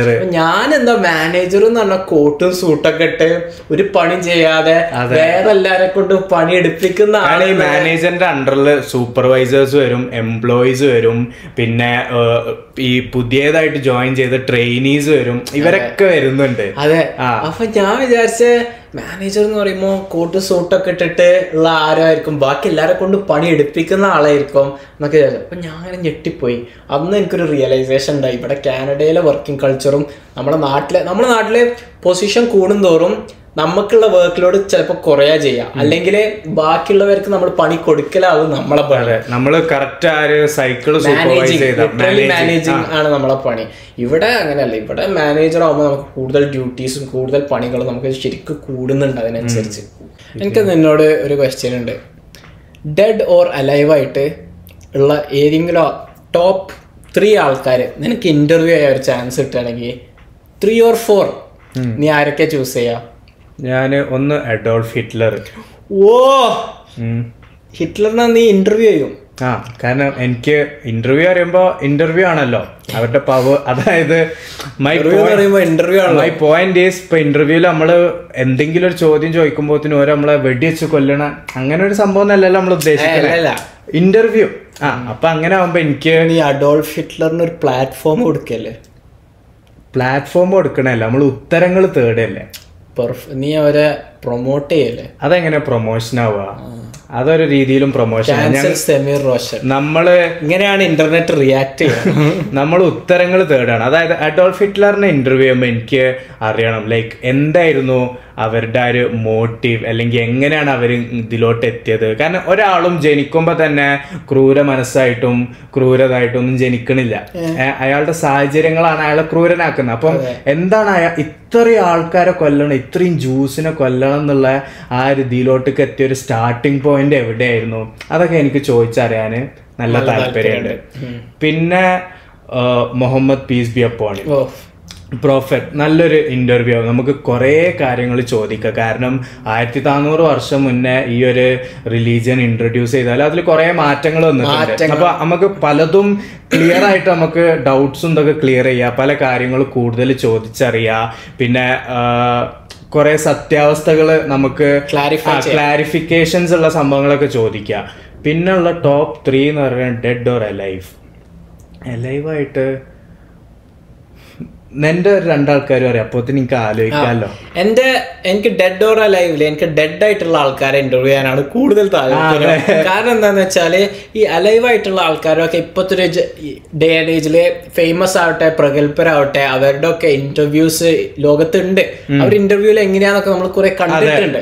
ഞാൻ എന്താ മാനേജർ എന്ന് പറഞ്ഞ കോട്ടും സൂട്ടൊക്കെ ഇട്ട് ഒരു പണി ചെയ്യാതെ വേറെ എല്ലാരെ കൊണ്ട് പണി എടുപ്പിക്കുന്ന ആളെ. മാനേജറിന്റെ അണ്ടറിൽ സൂപ്പർവൈസേഴ്സ് വരും, എംപ്ലോയീസ് വരും, പിന്നെ ഈ പുതിയതായിട്ട് ജോയിൻ ചെയ്ത ട്രെയിനീസ് വരും, ഇവരൊക്കെ വരുന്നുണ്ട്. അതെ. അപ്പൊ ഞാൻ വിചാരിച്ച മാനേജർ എന്ന് പറയുമ്പോൾ കോട്ട് സൂട്ടൊക്കെ ഇട്ടിട്ട് ഉള്ള ആരായിരിക്കും, ബാക്കി എല്ലാരെ കൊണ്ട് പണി എടുപ്പിക്കുന്ന ആളായിരിക്കും എന്നൊക്കെ വിചാരിച്ചു. അപ്പൊ ഞാൻ അങ്ങനെ ഞെട്ടിപ്പോയി. അന്ന് എനിക്കൊരു റിയലൈസേഷൻ ഉണ്ടായി, ഇവിടെ കാനഡയിലെ വർക്കിംഗ് കൾച്ചറും നമ്മുടെ നാട്ടിലെ പൊസിഷൻ കൂടുന്തോറും നമുക്കുള്ള വർക്ക് ലോഡ് ചിലപ്പോൾ കുറയാ ചെയ്യാം, അല്ലെങ്കിൽ ബാക്കിയുള്ളവർക്ക് നമ്മൾ പണി കൊടുക്കലാവും നമ്മളെ പണി. നമ്മള് കറക്റ്റ് ആ ഒരു സൈക്കിൾ മാനേജിങ് ആണ് നമ്മളെ പണി. ഇവിടെ അങ്ങനെയല്ല. ഇവിടെ മാനേജർ ആകുമ്പോൾ നമുക്ക് കൂടുതൽ ഡ്യൂട്ടീസും കൂടുതൽ പണികളും നമുക്ക് ശരിക്കും കൂടുന്നുണ്ട്. അതിനനുസരിച്ച് എനിക്ക് നിന്നോട് ഒരു ക്വസ്റ്റ്യൻ ഉണ്ട്. ഡെഡ് ഓർ അലൈവ് ആയിട്ട് ഉള്ള ഏതെങ്കിലും ടോപ്പ് 3 ആൾക്കാർ നിനക്ക് ഇന്റർവ്യൂ ചെയ്യാൻ ഒരു ചാൻസ് കിട്ടുകയാണെങ്കിൽ 3 or 4 നീ ആരൊക്കെ ചൂസ് ചെയ്യാം? ഞാന് ഒന്ന് അഡോൾഫ് ഹിറ്റ്ലർ. ഹിറ്റ്ലറിനെ നീ ഇന്റർവ്യൂ ചെയ്യും? കാരണം എനിക്ക് ഇന്റർവ്യൂ അറിയുമ്പോ ഇന്റർവ്യൂ ആണല്ലോ അവരുടെ പവർ. അതായത് മൈ പോയിന്റ് ഈസ്, ഇപ്പൊ ഇന്റർവ്യൂല് നമ്മള് എന്തെങ്കിലും ഒരു ചോദ്യം ചോദിക്കുമ്പോഴത്തേനും ഓരോ നമ്മളെ വെടിവെച്ച് കൊല്ലണ അങ്ങനെ ഒരു സംഭവം അല്ലല്ലോ നമ്മൾ ഉദ്ദേശിക്കുന്നത്. ഇന്റർവ്യൂ അപ്പൊ അങ്ങനെ ആവുമ്പോ എനിക്ക് നീ അഡോൾഫ് ഹിറ്റ്ലറിന് ഒരു പ്ലാറ്റ്ഫോം കൊടുക്കല്ലേ? പ്ലാറ്റ്ഫോം കൊടുക്കണല്ലേ, നമ്മൾ ഉത്തരങ്ങൾ തേടല്ലേ, നീ അവരെ പ്രൊമോട്ട് ചെയ്യല്ലേ? അതെങ്ങനെ പ്രൊമോഷൻ ആവുക? അതൊരു രീതിയിലും പ്രൊമോഷൻ. നമ്മള് ഇങ്ങനെയാണ് ഇന്റർനെറ്റ് റിയാക്ട് ചെയ്യുന്നത്. നമ്മൾ ഉത്തരങ്ങൾ തേടാണ്. അതായത് അഡോൾഫ് ഹിറ്റ്ലറിനെ ഇന്റർവ്യൂ ചെയ്യുമ്പോൾ എനിക്ക് അറിയണം ലൈക്ക് എന്തായിരുന്നു അവരുടെ ഒരു മോട്ടീവ്, അല്ലെങ്കിൽ എങ്ങനെയാണ് അവർ ഇതിലോട്ട് എത്തിയത്. കാരണം ഒരാളും ജനിക്കുമ്പോൾ തന്നെ ക്രൂര മനസ്സായിട്ടും ക്രൂരതായിട്ടും ഒന്നും ജനിക്കണില്ല. അയാളുടെ സാഹചര്യങ്ങളാണ് അയാളെ ക്രൂരനാക്കുന്നത്. അപ്പം എന്താണ് ഇത്രയും ആൾക്കാരെ കൊല്ലണം, ഇത്രയും ജ്യൂസിനെ കൊല്ലണം എന്നുള്ള ആ ഒരു ഇതിലോട്ടേക്ക് എത്തിയ ഒരു സ്റ്റാർട്ടിങ് പോയിന്റ് എവിടെയായിരുന്നു? അതൊക്കെ എനിക്ക് ചോദിച്ചറിയാന് നല്ല താല്പര്യമുണ്ട്. പിന്നെ Muhammad peace be upon prophet, നല്ലൊരു ഇന്റർവ്യൂ. നമുക്ക് കുറേ കാര്യങ്ങൾ ചോദിക്കാം. കാരണം 1400 വർഷം മുന്നേ ഈ ഒരു റിലീജിയൻ ഇൻട്രൊഡ്യൂസ് ചെയ്താൽ അതിൽ കുറേ മാറ്റങ്ങൾ വന്നിട്ടുണ്ട്. അപ്പൊ നമുക്ക് പലതും ക്ലിയർ ആയിട്ട് നമുക്ക് ഡൗട്ട്സും ഇതൊക്കെ ക്ലിയർ ചെയ്യുക, പല കാര്യങ്ങൾ കൂടുതൽ ചോദിച്ചറിയുക, പിന്നെ കുറെ സത്യാവസ്ഥകൾ നമുക്ക് ക്ലാരിഫിക്കേഷൻസ് ഉള്ള സംഭവങ്ങളൊക്കെ ചോദിക്കുക. പിന്നെ ഉള്ള ടോപ്പ് 3 എന്ന് പറയുന്നത് ഡെഡ് ഓർ അലൈവ്. അലൈവായിട്ട് എന്റെ 2 ആൾക്കാരും അറിയാം. അപ്പൊ എനിക്ക് ആലോചിക്കാമല്ലോ. എനിക്ക് ഡെഡ് ഓർ അലൈവില് എനിക്ക് ഡെഡ് ആയിട്ടുള്ള ആൾക്കാരെ ഇന്റർവ്യൂ ചെയ്യാനാണ് കൂടുതൽ താല്പര്യം. കാരണം എന്താന്ന് വെച്ചാല് ഈ അലൈവ് ആയിട്ടുള്ള ആൾക്കാരൊക്കെ ഇപ്പോഴത്തെ ഒരു ഡേ ആൻഡ് ഏജില് ഫേമസ് ആവട്ടെ, പ്രഗത്ഭരാവട്ടെ, അവരുടെ ഒക്കെ ഇന്റർവ്യൂസ് ലോകത്തുണ്ട്. അവർ ഇന്റർവ്യൂല് എങ്ങനെയാന്നൊക്കെ നമ്മൾ കുറെ കണ്ടിട്ടുണ്ട്.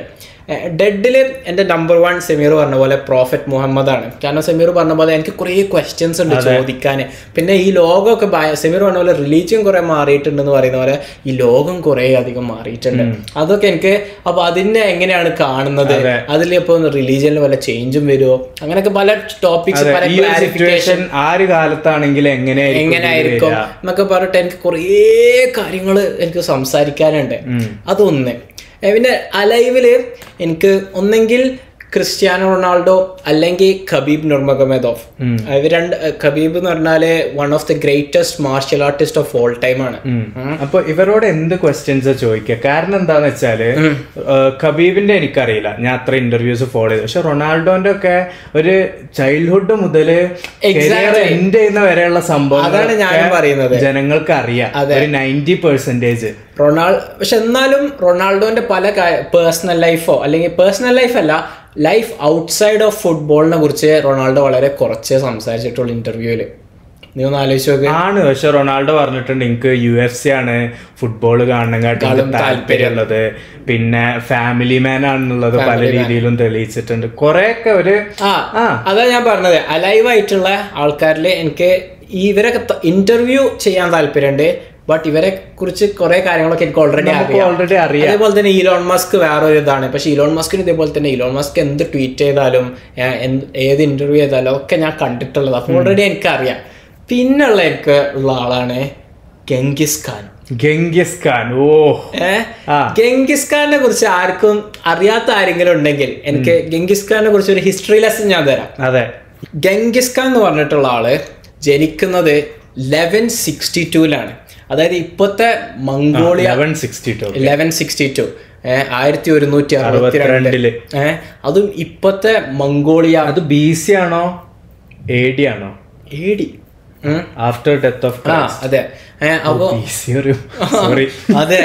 ഡെഡില് എൻ്റെ നമ്പർ 1 സമീർ പറഞ്ഞ പോലെ പ്രോഫറ്റ് മുഹമ്മദ് ആണ്. കാരണം സമീർ പറഞ്ഞ പോലെ എനിക്ക് കുറേ ക്വസ്റ്റ്യൻസ് ഉണ്ട് ചോദിക്കാൻ. പിന്നെ ഈ ലോകമൊക്കെ സമീർ പറഞ്ഞ പോലെ റിലീജിയൻ കുറെ മാറിയിട്ടുണ്ടെന്ന് പറയുന്ന പോലെ ഈ ലോകം കുറെ അധികം മാറിയിട്ടുണ്ട്. അതൊക്കെ എനിക്ക് അപ്പൊ അതിനെ എങ്ങനെയാണ് കാണുന്നത്, അതിൽ ഇപ്പൊ റിലീജിയനിൽ വല്ല ചേഞ്ചും വരുമോ, അങ്ങനെയൊക്കെ പല ടോപ്പിക്സ് പല ക്ലാരിഫിക്കേഷൻ ആ ഒരു കാലത്താണെങ്കിൽ എങ്ങനെയായിരിക്കും എന്നൊക്കെ പറഞ്ഞിട്ട് എനിക്ക് കുറേ കാര്യങ്ങൾ എനിക്ക് സംസാരിക്കാനുണ്ട്. അതൊന്ന്. പിന്നെ അലൈവില് എനിക്ക് ഒന്നെങ്കിൽ ക്രിസ്ത്യാനോ റൊണാൾഡോ അല്ലെങ്കിൽ ഖബീബ് നുർമഗോമെദോവ്. ഇവർ ഖബീബ് എന്ന് പറഞ്ഞാല് one of the greatest martial artist of all time ആണ്. അപ്പൊ ഇവരോട് എന്ത് ക്വസ്റ്റ്യൻസ് ചോദിക്കുക? കാരണം എന്താന്ന് വെച്ചാല് ഖബീബിന്റെ എനിക്കറിയില്ല, ഞാൻ അത്ര ഇന്റർവ്യൂസ് ഫോളോ ചെയ്തു. പക്ഷെ റൊണാൾഡോന്റെ ഒക്കെ ഒരു ചൈൽഡ്ഹുഡ് മുതല് എൻഡ് ചെയ്യുന്ന വരെയുള്ള സംഭവം അതാണ് ഞാൻ പറയുന്നത്, ജനങ്ങൾക്ക് അറിയാം ഒരു 90%. പക്ഷെ എന്നാലും റൊണാൾഡോന്റെ പല പേഴ്സണൽ ലൈഫോ അല്ലെങ്കിൽ പേഴ്സണൽ ലൈഫ് അല്ല, ലൈഫ് ഔട്ട്സൈഡ് ഓഫ് ഫുട്ബോളിനെ കുറിച്ച് റൊണാൾഡോ വളരെ കുറച്ചേ സംസാരിച്ചിട്ടുള്ള ഇന്റർവ്യൂവില്. നീ ഒന്ന് ആലോചിച്ച് നോക്ക്. ആണ്. പക്ഷെ റൊണാൾഡോ പറഞ്ഞിട്ടുണ്ട് എനിക്ക് UFC ആണ് ഫുട്ബോൾ കാണുന്നതിനെക്കാട്ടും താല്പര്യമുള്ളത്, പിന്നെ ഫാമിലി മാൻ ആണെന്നുള്ളത് പല രീതിയിലും തെളിയിച്ചിട്ടുണ്ട്. കൊറേയൊക്കെ ഒരു അതാ ഞാൻ പറഞ്ഞത്, അലൈവ് ആയിട്ടുള്ള ആൾക്കാരിൽ എനിക്ക് ഇവരൊക്കെ ഇന്റർവ്യൂ ചെയ്യാൻ താല്പര്യമുണ്ട്. ബട്ട് ഇവരെ കുറിച്ച് കുറെ കാര്യങ്ങളൊക്കെ എനിക്ക് ഓൾറെഡി അറിയാം. അതേപോലെ തന്നെ ഇലോൺ മസ്ക് വേറൊരു ഇതാണ്. പക്ഷെ ഇലോൺ മസ്കിന് ഇതേപോലെ തന്നെ ഇലോൺ മസ്ക് എന്ത് ട്വീറ്റ് ചെയ്താലും ഏത് ഇന്റർവ്യൂ ചെയ്താലും ഒക്കെ ഞാൻ കണ്ടിട്ടുള്ളത്. അപ്പോൾ ഓൾറെഡി എനിക്കറിയാം. പിന്നുള്ള എനിക്ക് ഉള്ള ആളാണ് ഗെങ്കിസ് ഖാൻ. ഗെങ്കിസ് ഖാനെ കുറിച്ച് ആർക്കും അറിയാത്ത ആരെങ്കിലും ഉണ്ടെങ്കിൽ എനിക്ക് ഗെങ്കിസ് ഖാനെ കുറിച്ച് ഒരു ഹിസ്റ്ററി ലെസൺ ഞാൻ തരാം. അതെ. ഗെങ്കിസ് ഖാൻ എന്ന് പറഞ്ഞിട്ടുള്ള ആള് ജനിക്കുന്നത് 1162 അതായത് ഇപ്പോഴത്തെ മംഗോളിയ 1162 1162 അതും ഇപ്പോഴത്തെ മംഗോളിയ. അത് BC ആണോ AD ആണോ? AD after death of Christ. അതെ. അപ്പോ അതെ,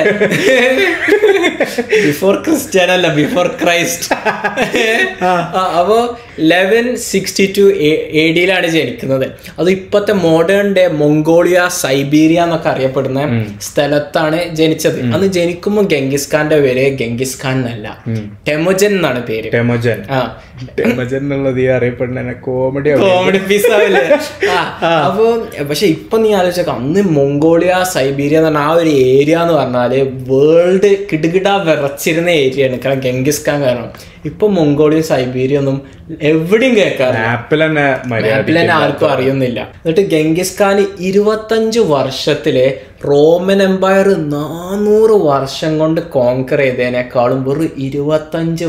ബിഫോർ ക്രിസ്ത്യൻ അല്ല, ബിഫോർ ക്രൈസ്റ്റ്. അപ്പോ 1162 AD ജനിക്കുന്നത്. അത് ഇപ്പത്തെ മോഡേൺ ഡേ മംഗോളിയ സൈബീരിയ എന്നൊക്കെ അറിയപ്പെടുന്ന സ്ഥലത്താണ് ജനിച്ചത്. അന്ന് ജനിക്കുമ്പോൾ ഗെങ്കിസ് ഖാന്റെ പേര് ഗെങ്കിസ് ഖാൻ എന്നല്ല, ടെമോജൻ എന്നാണ് പേര്. ടെമോജൻ എന്നുള്ളത് അറിയപ്പെടുന്ന കോമഡി പീസ് ആവില്ലേ? അപ്പൊ പക്ഷെ ഇപ്പൊ നീ ആലോചിച്ച അന്ന് മംഗോളിയ സൈബീരിയ എന്ന് പറഞ്ഞാൽ ആ ഒരു ഏരിയ എന്ന് പറഞ്ഞാല് വേൾഡ് കിടുകിട വിറച്ചിരുന്ന ഏരിയയാണ്. കാരണം ഗെങ്കിസ് ഖാൻ കാരണം. ഇപ്പൊ മംഗോളിയ സൈബീരിയ ഒന്നും എവിടെയും കേൾക്കാറില്ല, ആർക്കും അറിയുന്നില്ല. എന്നിട്ട് ഗെങ്കിസ് ഖാൻ 25 വർഷത്തില് റോമൻ എംപയർ 400 വർഷം കൊണ്ട് കോൺകർ ചെയ്തതിനേക്കാളും വെറും 25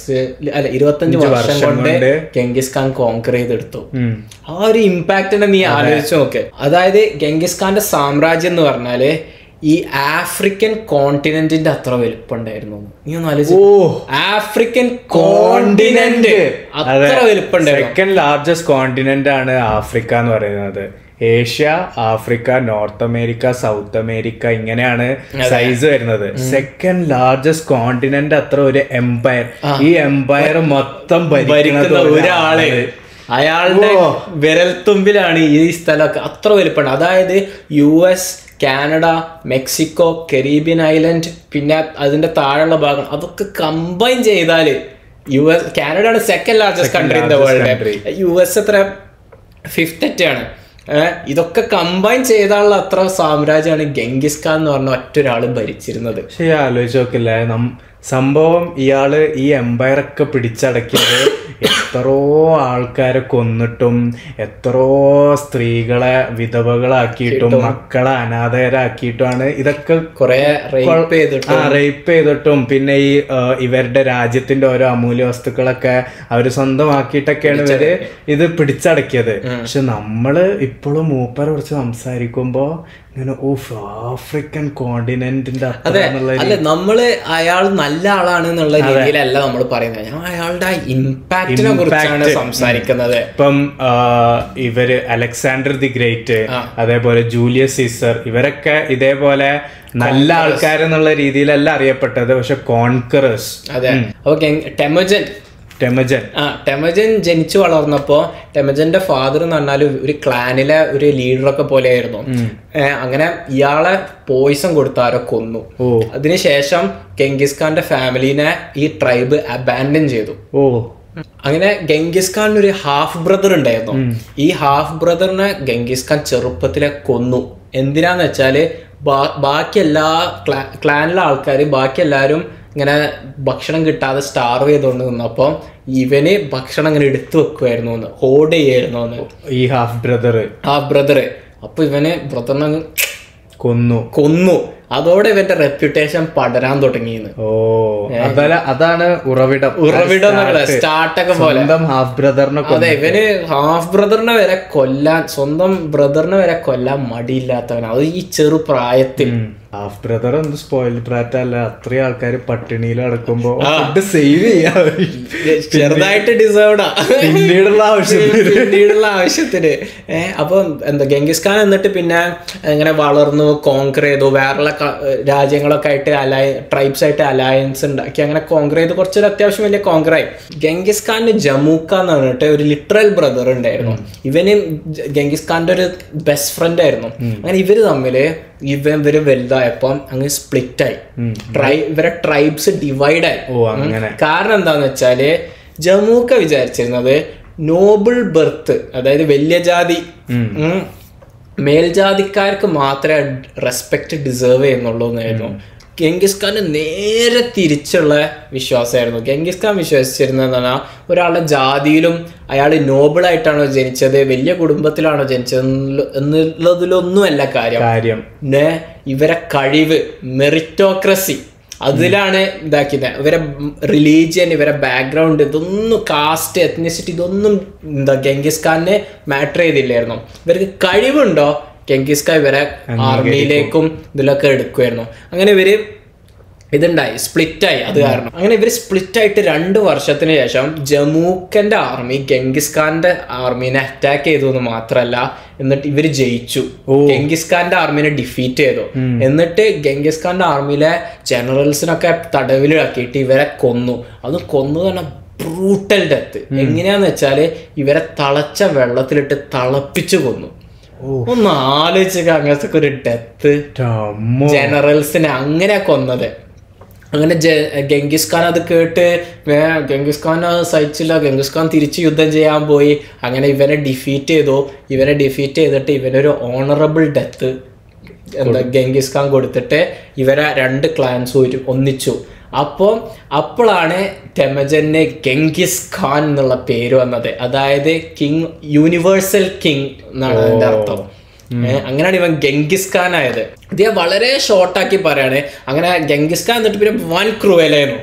വർഷം കൊണ്ട് ഗെങ്കിസ് ഖാൻ കോൺകർ ചെയ്തെടുത്തു. ആ ഒരു ഇമ്പാക്റ്റിനെ നീ ആലോചിച്ച് നോക്ക്. അതായത് ഗെങ്കിസ് ഖാന്റെ സാമ്രാജ്യം എന്ന് പറഞ്ഞാല് ഈ ആഫ്രിക്കൻ കോണ്ടിനെന്റിന്റെ അത്ര വലുപ്പുണ്ടായിരുന്നു. നീ ഒന്ന് ആലോചിച്ചു, ആഫ്രിക്കൻ കോണ്ടിനെന്റ് അത്ര വലുപ്പുണ്ടായിരുന്നു. സെക്കൻഡ് ലാർജസ്റ്റ് കോണ്ടിനെന്റ് ആണ് ആഫ്രിക്ക എന്ന് പറയുന്നത്. Asia, Africa, North America, South America, ഇങ്ങനെയാണ് സൈസ് വരുന്നത്. സെക്കൻഡ് ലാർജസ്റ്റ് കോണ്ടിനെന്റ് അത്ര ഒരു എംപയർ. ഈ എംപയർ മൊത്തം ഭരിക്കുന്ന ഒരാള്, അയാളുടെ വിരൽത്തുമ്പിലാണ് ഈ സ്ഥലമൊക്കെ. അത്ര വലുപ്പമാണ്. അതായത് US, Canada, Mexico, Caribbean island, പിന്നെ അതിന്റെ താഴെയുള്ള ഭാഗം അതൊക്കെ കമ്പൈൻ ചെയ്താല് കാനഡ ആണ് second largest country in the world. US എത്ര 5th ആണ്. ഇതൊക്കെ കമ്പൈൻ ചെയ്താലുള്ള അത്ര സാമ്രാജ്യമാണ് ഗെങ്കിസ് ഖാൻ എന്ന് പറഞ്ഞ ഒറ്റൊരാള് ഭരിച്ചിരുന്നത്. പക്ഷേ ആലോചിച്ച് നോക്കില്ലേ, സംഭവം ഇയാള് ഈ എംപയർ ഒക്കെ പിടിച്ചടക്കിയത് എത്രയോ ആൾക്കാരെ കൊന്നിട്ടും എത്രയോ സ്ത്രീകളെ വിധവകളാക്കിയിട്ടും മക്കളെ അനാഥരാക്കിയിട്ടുമാണ് ഇതൊക്കെ കുറെ റേപ്പ് ചെയ്തിട്ടും പിന്നെ ഈ ഇവരുടെ രാജ്യത്തിന്റെ ഓരോ അമൂല്യ വസ്തുക്കളൊക്കെ അവര് സ്വന്തമാക്കിയിട്ടൊക്കെയാണ് ഇവര് ഇത് പിടിച്ചടക്കിയത്. പക്ഷെ നമ്മള് ഇപ്പോഴും മൂപ്പരെ കുറിച്ച് സംസാരിക്കുമ്പോ ഇങ്ങനെ ആഫ്രിക്കൻ കോണ്ടിനെന്റിന്റെ അല്ല, നമ്മള് അയാൾ നല്ല ആളാണ് എന്നുള്ള രീതിയിലല്ല നമ്മൾ പറയുന്നത്. ഞാൻ അയാളുടെ ഇമ്പാക്റ്റിനെ കുറിച്ചാണ് സംസാരിക്കുന്നത്. ഇപ്പം ഇവര് അലക്സാണ്ടർ ദി ഗ്രേറ്റ്, അതേപോലെ ജൂലിയസ് സീസർ, ഇവരൊക്കെ ഇതേപോലെ നല്ല ആൾക്കാരെന്നുള്ള രീതിയിലല്ല അറിയപ്പെട്ടത്, പക്ഷെ കോൺകറേഴ്സ്. അതെ. അപ്പൊ ടെമോജൻ ടെമജൻ ജനിച്ചു വളർന്നപ്പോ ടെമജന്റെ ഫാദർ എന്ന് പറഞ്ഞാൽ ഒരു ക്ലാനിലെ ഒരു ലീഡറൊക്കെ പോലെയായിരുന്നു. അങ്ങനെ ഇയാളെ പോയിസൺ കൊടുത്താരോ കൊന്നു. അതിനുശേഷം ഗെങ്കിസ് ഖാന്റെ ഫാമിലിനെ ഈ ട്രൈബ് അബാൻഡൻ ചെയ്തു. അങ്ങനെ ഗെങ്കിസ് ഖാൻ ഒരു ഹാഫ് ബ്രദർ ഉണ്ടായിരുന്നു. ഈ ഹാഫ് ബ്രദറിനെ ഗെങ്കിസ് ഖാൻ ചെറുപ്പത്തിലെ കൊന്നു. എന്തിനാന്ന് വെച്ചാല് ബാക്കി എല്ലാ ക്ലാനിലെ ആൾക്കാർ ബാക്കി എല്ലാവരും ഇങ്ങനെ ഭക്ഷണം കിട്ടാതെ സ്റ്റാർവ് ചെയ്തുകൊണ്ട് നിന്നപ്പോ ഇവന് ഭക്ഷണം ഇങ്ങനെ എടുത്തു വെക്കുമായിരുന്നു, ഹോൾഡ് ചെയ്യായിരുന്നു ഈ ഹാഫ് ബ്രദർ. അപ്പൊ ഇവന് ബ്രദറിനെ കൊന്നു. അതോടെ ഇവന്റെ റെപ്യൂട്ടേഷൻ പടരാൻ തുടങ്ങിയെന്ന്. അതാണ് ഉറവിടം സ്റ്റാർട്ടൊക്കെ പോലെ ഹാഫ് ബ്രദറിനെ. അതെ, ഇവന് ഹാഫ് ബ്രദറിനെ വരെ കൊല്ലാൻ, സ്വന്തം ബ്രദറിനെ വരെ കൊല്ലാൻ മടിയില്ലാത്തവനാ. അത് ഈ ചെറു പ്രായത്തിൽ. ഹാഫ് ബ്രദർ എന്ത് സ്പോയിൽ ബ്രാറ്റ് അല്ല, അത്രയും ആൾക്കാർ പട്ടിണിയിൽ അടക്കുമ്പോ സേവ് ചെയ്യാ, ചെറുതായിട്ട് ഡിസേർവ്ഡാ പിന്നീടുള്ള ആവശ്യത്തിന്. അപ്പൊ എന്താ ഗെങ്കിസ് ഖാൻ എന്നിട്ട് പിന്നെ ഇങ്ങനെ വളർന്നു, കോൺക്വർ ചെയ്തു, വേറെ രാജ്യങ്ങളൊക്കെ ആയിട്ട് ട്രൈബ്സ് ആയിട്ട് അലയൻസ് ഉണ്ടാക്കി, അങ്ങനെ കോൺക്വർ ചെയ്ത് കുറച്ചൊരു അത്യാവശ്യം വലിയ കോൺക്വർ ആയി. ഗെങ്കിസ് ഖാന്റെ ജമൂക്ക എന്ന് പറഞ്ഞിട്ട് ഒരു ലിറ്ററൽ ബ്രദർ ഉണ്ടായിരുന്നു. ഇവന് ഗെങ്കിസ് ഖാന്റെ ഒരു ബെസ്റ്റ് ഫ്രണ്ട് ആയിരുന്നു. അങ്ങനെ ഇവര് തമ്മില് ഇവര് വലുതായപ്പോ അങ്ങ് സ്പ്ലിറ്റ് ആയി. ഇവരെ ട്രൈബ്സ് ഡിവൈഡ് ആയി. കാരണം എന്താന്ന് വെച്ചാല് ജമൂക്ക വിചാരിച്ചിരുന്നത് നോബിൾ ബർത്ത്, അതായത് വലിയ ജാതി മേൽജാതിക്കാർക്ക് മാത്രമേ റെസ്പെക്ട് ഡിസേർവ് ചെയ്യുന്നുള്ളൂ എന്നായിരുന്നു. ഗെങ്കിസ് ഖാന് നേരെ തിരിച്ചുള്ള വിശ്വാസമായിരുന്നു. ഗെങ്കിസ് ഖാൻ വിശ്വസിച്ചിരുന്നതെന്ന് പറഞ്ഞാൽ ഒരാളുടെ ജാതിയിലും അയാൾ നോബിളായിട്ടാണോ ജനിച്ചത്, വലിയ കുടുംബത്തിലാണോ ജനിച്ചത് എന്നുള്ളതിലൊന്നുമല്ല കാര്യം. ഇവരെ കഴിവ്, മെറിറ്റോക്രസി, അതിലാണ് ഇതാക്കിയത്. ഇവരെ റിലീജിയൻ, ഇവരെ ബാക്ക്ഗ്രൗണ്ട്, ഇതൊന്നും കാസ്റ്റ്, എത്നിസിറ്റി, ഇതൊന്നും ഗെങ്കിസ് ഖാനെ മാറ്റർ ചെയ്തില്ലായിരുന്നു. ഇവർക്ക് കഴിവുണ്ടോ ഗെങ്കിസ് ഖാൻ ഇവരെ ആർമിയിലേക്കും ഇതിലൊക്കെ എടുക്കുമായിരുന്നു. അങ്ങനെ ഇവര് ഇതുണ്ടായി, സ്പ്ലിറ്റായി. അത് കാരണം അങ്ങനെ ഇവർ സ്പ്ലിറ്റായിട്ട് 2 വർഷത്തിന് ശേഷം ജമൂക്കന്റെ ആർമി ഗെങ്കിസ് ഖാന്റെ ആർമീനെ അറ്റാക്ക് ചെയ്തു എന്ന് മാത്രല്ല, എന്നിട്ട് ഇവര് ജയിച്ചു. ഗെങ്കിസ് ഖാന്റെ ആർമീനെ ഡിഫീറ്റ് ചെയ്തു. എന്നിട്ട് ഗെങ്കിസ് ഖാന്റെ ആർമിയിലെ ജനറൽസിനൊക്കെ തടവിലാക്കിയിട്ട് ഇവരെ കൊന്നു. അത് കൊന്നു തന്നെ ബ്രൂട്ടൽ ഡെത്ത്. എങ്ങനെയാന്ന് വെച്ചാല് ഇവരെ തിളച്ച വെള്ളത്തിലിട്ട് തിളപ്പിച്ചു കൊന്നു. ഒന്ന് ആലോചിച്ച അങ്ങനത്തെ ഒരു ഡെത്ത്, ജനറൽസിനെ അങ്ങനെ കൊന്നത്. അങ്ങനെ ഗെങ്കിസ് ഖാൻ അത് കേട്ട് ഗെങ്കിസ് ഖാൻ സഹിച്ചില്ല. ഗെങ്കിസ് ഖാൻ തിരിച്ച് യുദ്ധം ചെയ്യാൻ പോയി. അങ്ങനെ ഇവനെ ഡിഫീറ്റ് ചെയ്തു. ഇവനെ ഡിഫീറ്റ് ചെയ്തിട്ട് ഇവനൊരു ഓണറബിൾ ഡെത്ത് ഗെങ്കിസ് ഖാൻ കൊടുത്തിട്ട് ഇവരെ 2 ക്ലാൻസ് ഒന്നിച്ചു. അപ്പോഴാണ് ടെമജന് ഗെങ്കിസ് ഖാൻ എന്നുള്ള പേര് വന്നത്. അതായത് കിങ്, യൂണിവേഴ്സൽ കിങ് എന്നാണ് അതിന്റെ അർത്ഥം. അങ്ങനെയാണ് ഇവൻ ഗെങ്കിസ് ഖാൻ ആയത്. ഇത് വളരെ ഷോർട്ടാക്കി പറയാണ്. അങ്ങനെ ഗെങ്കിസ് ഖാൻ എന്നിട്ട് പിന്നെ വൻ ക്രൂവലായിരുന്നു.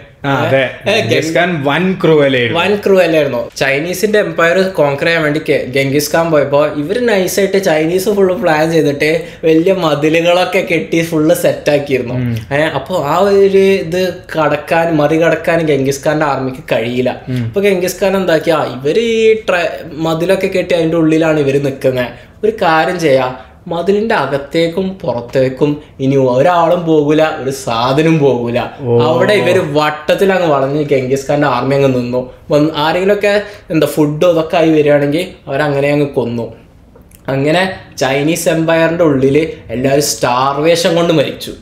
ചൈനീസിന്റെ എംപയർ കോൺക്വർ ചെയ്യാൻ വേണ്ടി ഗെങ്കിസ് ഖാൻ പോയപ്പോ ഇവര് നൈസായിട്ട് ചൈനീസ് ഫുള്ള് പ്ലാൻ ചെയ്തിട്ട് വലിയ മതിലുകളൊക്കെ കെട്ടി ഫുള്ള് സെറ്റാക്കിയിരുന്നു. അപ്പൊ ആ ഒരു ഇത് മറികടക്കാൻ ഗെങ്കിസ് ഖാന്റെ ആർമിക്ക് കഴിയില്ല. അപ്പൊ ഗെങ്കിസ് ഖാൻ എന്താക്കിയാ, ഇവര് ഈ മതിലൊക്കെ കെട്ടി അതിന്റെ ഉള്ളിലാണ് ഇവര് നിൽക്കുന്നത്. ഒരു കാര്യം ചെയ്യാം, മതിലിന്റെ അകത്തേക്കും പുറത്തേക്കും ഇനി ഒരാളും പോകൂല, ഒരു സാധനം പോകൂല. അവിടെ ഇവര് വട്ടത്തിൽ അങ്ങ് വളഞ്ഞ് ഗെങ്കിസ് ഖാന്റെ ആർമി അങ്ങ് നിന്നു. ആരെങ്കിലുമൊക്കെ ഫുഡോ ഇതൊക്കെ ആയി വരികയാണെങ്കിൽ അവരങ്ങനെ അങ്ങ് കൊന്നു. അങ്ങനെ ചൈനീസ് എംപയറിന്റെ ഉള്ളില് എല്ലാവരും സ്റ്റാർവേഷൻ കൊണ്ട് മരിച്ചു.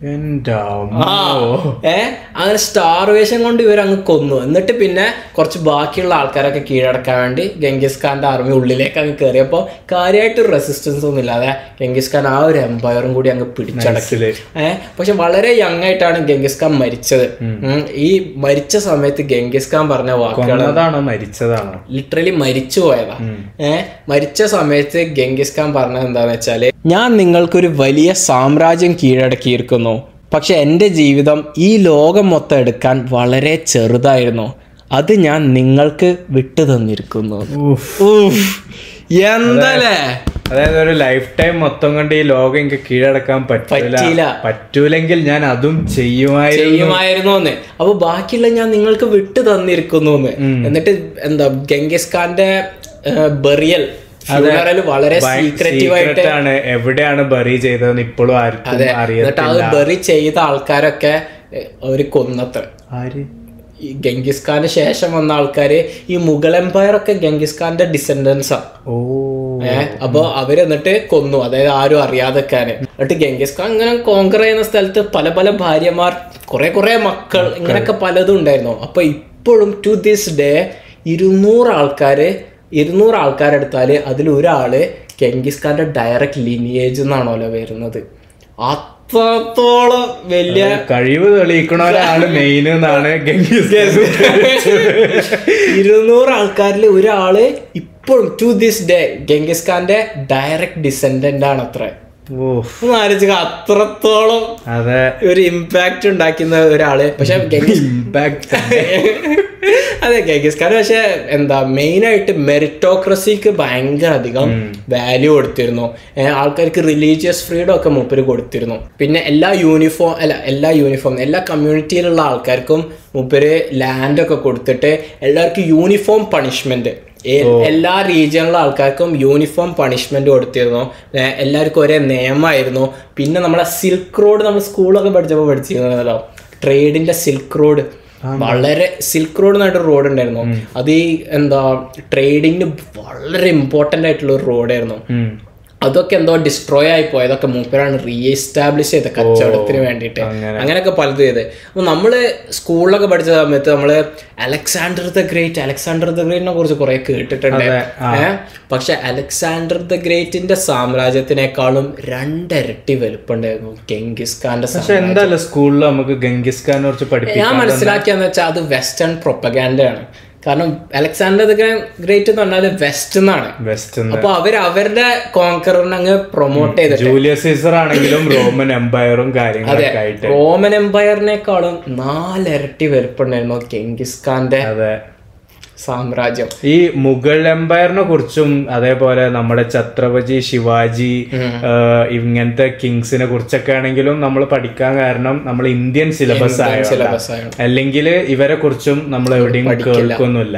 അങ്ങനെ സ്റ്റാർവേഷൻ കൊണ്ട് ഇവരങ്ങ് കൊന്നു. എന്നിട്ട് പിന്നെ കുറച്ച് ബാക്കിയുള്ള ആൾക്കാരൊക്കെ കീഴടക്കാൻ വേണ്ടി ഗെങ്കിസ് ഖാന്റെ ആർമി ഉള്ളിലേക്ക് അങ്ങ് കയറിയപ്പോ കാര്യമായിട്ടൊരു റെസിസ്റ്റൻസ് ഒന്നും ഇല്ലാതെ ഗെങ്കിസ് ഖാൻ ആ ഒരു എംപയറും കൂടി അങ്ങ് പിടിച്ചടക്കി. പക്ഷെ വളരെ യങ് ആയിട്ടാണ് ഗെങ്കിസ് ഖാൻ മരിച്ചത്. ഈ മരിച്ച സമയത്ത് ഗെങ്കിസ് ഖാൻ പറഞ്ഞ വാക്കുകളാണ് ലിറ്ററലി മരിച്ചു പോയതാ. മരിച്ച സമയത്ത് ഗെങ്കിസ് ഖാൻ പറഞ്ഞത് എന്താന്ന് വെച്ചാല്, ഞാൻ നിങ്ങൾക്കൊരു വലിയ സാമ്രാജ്യം കീഴടക്കിയിരിക്കുന്നു, പക്ഷെ എൻ്റെ ജീവിതം ഈ ലോകം മൊത്തം എടുക്കാൻ വളരെ ചെറുതായിരുന്നു. അത് ഞാൻ നിങ്ങൾക്ക് വിട്ടു തന്നിരിക്കുന്നു. എന്തല്ലേ, അതായത് ഒരു ലൈഫ് ടൈം മൊത്തം കൊണ്ട് ഈ ലോകം എനിക്ക് കീഴടക്കാൻ പറ്റൂലെങ്കിൽ ഞാൻ അതും ചെയ്യുമായിരുന്നു. അപ്പൊ ബാക്കിയുള്ള ഞാൻ നിങ്ങൾക്ക് വിട്ടു തന്നിരിക്കുന്നു. എന്നിട്ട് എന്താ ഗെങ്കിസ് ഖാന്റെ ബറിയൽ വളരെ സീക്രറ്റീവായിട്ടാണ്, എവിടെയാണ് ബറി ചെയ്തതെന്ന് ഇപ്പോഴും ആർക്കും അറിയാം. ബറി ചെയ്ത ആൾക്കാരൊക്കെ അവര് കൊന്നത്ര. ഈ ഗംഗീസ് ഖാന് ശേഷം വന്ന ആൾക്കാര് ഈ മുഗൾ എംപയർ ഒക്കെ ഗംഗീസ് ഖാന്റെ ഡിസെൻഡൻസാ. അപ്പൊ അവര് എന്നിട്ട് കൊന്നു, അതായത് ആരും അറിയാതെക്കാന്. എന്നിട്ട് ഗംഗീസ് ഖാൻ ഇങ്ങനെ കോങ്കർ ചെയ്യുന്ന സ്ഥലത്ത് പല പല ഭാര്യമാർ, കുറെ മക്കൾ, ഇങ്ങനെയൊക്കെ പലതും ഉണ്ടായിരുന്നു. അപ്പൊ ഇപ്പോഴും ടു ദിസ് ഡേ 200 ആൾക്കാരെടുത്താല് അതിലൊരാള് ഗംഗീസ് ഖാന്റെ ഡയറക്റ്റ് ലിനിയേജ് എന്നാണല്ലോ വരുന്നത്. അത്രത്തോളം വലിയ കഴിവ് തെളിയിക്കണവരാണ് മെയിൻ എന്നാണ് 200 ആൾക്കാരിൽ ഒരാള് ഇപ്പോഴും ടു ദിസ് ഡേ ഗംഗീസ് ഖാന്റെ ഡയറക്റ്റ് ഡിസെൻഡന്റ് ആണ് അത്ര. ആലോചിക്ക, അത്രത്തോളം ഒരു ഇമ്പാക്ട് ഉണ്ടാക്കുന്ന ഒരാള്. പക്ഷെ അതെ, ഗംഗീസ് ഖാൻ പക്ഷെ എന്താ മെയിൻ ആയിട്ട് മെറിറ്റോക്രസിക്ക് ഭയങ്കര അധികം വാല്യൂ കൊടുത്തിരുന്നു. ആൾക്കാർക്ക് റിലീജിയസ് ഫ്രീഡം ഒക്കെ മൂപ്പര് കൊടുത്തിരുന്നു. പിന്നെ എല്ലാ കമ്മ്യൂണിറ്റിയിലുള്ള ആൾക്കാർക്കും മൂപ്പര് ലാൻഡ് ഒക്കെ കൊടുത്തിട്ട് എല്ലാവർക്കും യൂണിഫോം പണിഷ്മെന്റ്, എല്ലാ റീജിയണിലെ ആൾക്കാർക്കും യൂണിഫോം പണിഷ്മെന്റ് കൊടുത്തിരുന്നു. എല്ലാവർക്കും ഒരേ നിയമമായിരുന്നു. പിന്നെ നമ്മളെ സിൽക്ക് റോഡ്, നമ്മൾ സ്കൂളൊക്കെ പഠിച്ചിരുന്നല്ലോ, ട്രേഡിന്റെ സിൽക്ക് റോഡ്, വളരെ സിൽക്ക് റോഡ് എന്നായിട്ട് റോഡ് ഉണ്ടായിരുന്നു. അത് ഈ എന്താ ട്രേഡിങ്ങിന് വളരെ ഇമ്പോർട്ടന്റ് ആയിട്ടുള്ള ഒരു റോഡായിരുന്നു. അതൊക്കെ എന്തോ ഡിസ്ട്രോയ് ആയി പോയതൊക്കെ മൂപ്പരാണ് റീഎസ്റ്റാബ്ലിഷ് ചെയ്തത് കച്ചവടത്തിന് വേണ്ടിയിട്ട്. അങ്ങനെയൊക്കെ പലതും ചെയ്ത്. അപ്പൊ നമ്മള് സ്കൂളിലൊക്കെ പഠിച്ച സമയത്ത് നമ്മള് അലക്സാണ്ടർ ദ ഗ്രേറ്റിനെ കുറിച്ച് കുറെ കേട്ടിട്ടുണ്ട്. പക്ഷെ അലക്സാണ്ടർ ദ ഗ്രേറ്റിന്റെ സാമ്രാജ്യത്തിനേക്കാളും 2 ഇരട്ടി വലുപ്പുണ്ടായിരുന്നു ഗംഗീസ് ഖാന്റെ. എന്തായാലും സ്കൂളിൽ നമുക്ക് ഗംഗീസ് ഖാനെ കുറിച്ച് പഠിപ്പിക്കാൻ ഞാൻ മനസ്സിലാക്കിയെന്ന് വെച്ചാൽ അത് വെസ്റ്റേൺ പ്രൊപ്പഗാൻഡയാണ്. കാരണം അലക്സാണ്ടർ ദ ഗ്രേറ്റ് എന്ന് പറഞ്ഞാല് വെസ്റ്റ് എന്നാണ്. അപ്പൊ അവരുടെ കോൺകറിനെ അങ്ങ് പ്രൊമോട്ട് ചെയ്തിട്ട്, ജൂലിയസ് സീസർ ആണെങ്കിലും റോമൻ എംപയറും കാര്യങ്ങളൊക്കെ ആയിട്ട് റോമൻ എംപയറിനേക്കാളും 4 ഇരട്ടി വലുപ്പുണ്ടായിരുന്നു ഗംഗീസ് ഖാന്റെ സാമ്രാജ്യം. ഈ മുഗൾ എംപയറിനെ കുറിച്ചും അതേപോലെ നമ്മുടെ ഛത്രപതി ശിവാജി ഇങ്ങനത്തെ കിങ്സിനെ കുറിച്ചൊക്കെ ആണെങ്കിലും നമ്മൾ പഠിക്കാൻ കാരണം നമ്മൾ ഇന്ത്യൻ സിലബസ് അല്ലെങ്കിൽ ഇവരെ കുറിച്ചും നമ്മൾ എവിടെയും കേൾക്കൊന്നുമില്ല.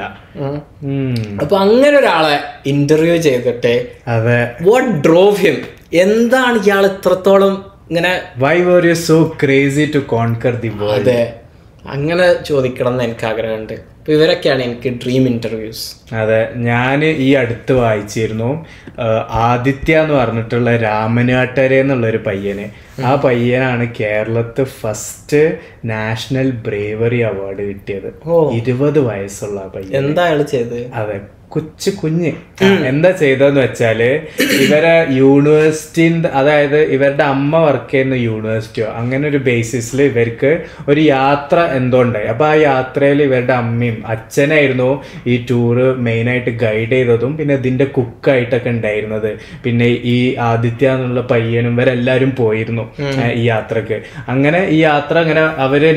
അപ്പൊ അങ്ങനെ ഒരാളെ ഇന്റർവ്യൂ ചെയ്തിട്ട് വാട്ട് ഡ്രോവ് ഹിം, എന്താണ് ഇയാൾ ഇത്രത്തോളം ഇങ്ങനെ, why were you so crazy to conquer the world? അതെ, അങ്ങനെ ചോദിക്കണം എന്ന് എനിക്ക് ആഗ്രഹമുണ്ട്. അപ്പൊ ഇവരൊക്കെയാണ് എനിക്ക് ഡ്രീം ഇന്റർവ്യൂസ്. അതെ, ഞാൻ ഈ അടുത്ത് വായിച്ചിരുന്നു, ആദിത്യ എന്ന് പറഞ്ഞിട്ടുള്ള രാമനാട്ടരെ എന്നുള്ളൊരു പയ്യന്. ആ പയ്യനാണ് കേരളത്ത് ഫസ്റ്റ് നാഷണൽ ബ്രേവറി അവാർഡ് കിട്ടിയത്. 20 വയസ്സുള്ള പയ്യൻ. എന്താ അയാൾ ചെയ്തത്? അതെ, കുഞ്ഞ് എന്താ ചെയ്തതെന്ന് വെച്ചാല്, ഇവരെ യൂണിവേഴ്സിറ്റി, അതായത് ഇവരുടെ അമ്മ വർക്ക് ചെയ്യുന്ന യൂണിവേഴ്സിറ്റിയോ അങ്ങനെ ഒരു ബേസിസിൽ ഇവർക്ക് ഒരു യാത്ര എന്തോ ഉണ്ടായി. അപ്പൊ ആ യാത്രയിൽ ഇവരുടെ അമ്മയും അച്ഛനായിരുന്നു ഈ ടൂറ് മെയിനായിട്ട് ഗൈഡ് ചെയ്തതും പിന്നെ ഇതിന്റെ കുക്കായിട്ടൊക്കെ ഉണ്ടായിരുന്നത്. പിന്നെ ഈ ആദിത്യ എന്നുള്ള പയ്യനും ഇവരെല്ലാരും പോയിരുന്നു ഈ യാത്രക്ക്. അങ്ങനെ ഈ യാത്ര അങ്ങനെ അവര്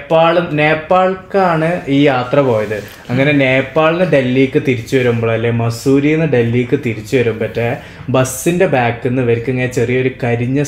നേപ്പാൾക്കാണ് ഈ യാത്ര പോയത്. അങ്ങനെ നേപ്പാളിന് ഡൽഹിക്ക് തിരിച്ചു വരുമ്പോൾ, അല്ലെ മസൂരിന്ന് ഡൽഹിക്ക് തിരിച്ചു വരുമ്പോഴേ ബസ്സിന്റെ ബാക്കിൽ നിന്ന് ഇവർക്ക് ഇങ്ങനെ ചെറിയൊരു കരിഞ്ഞ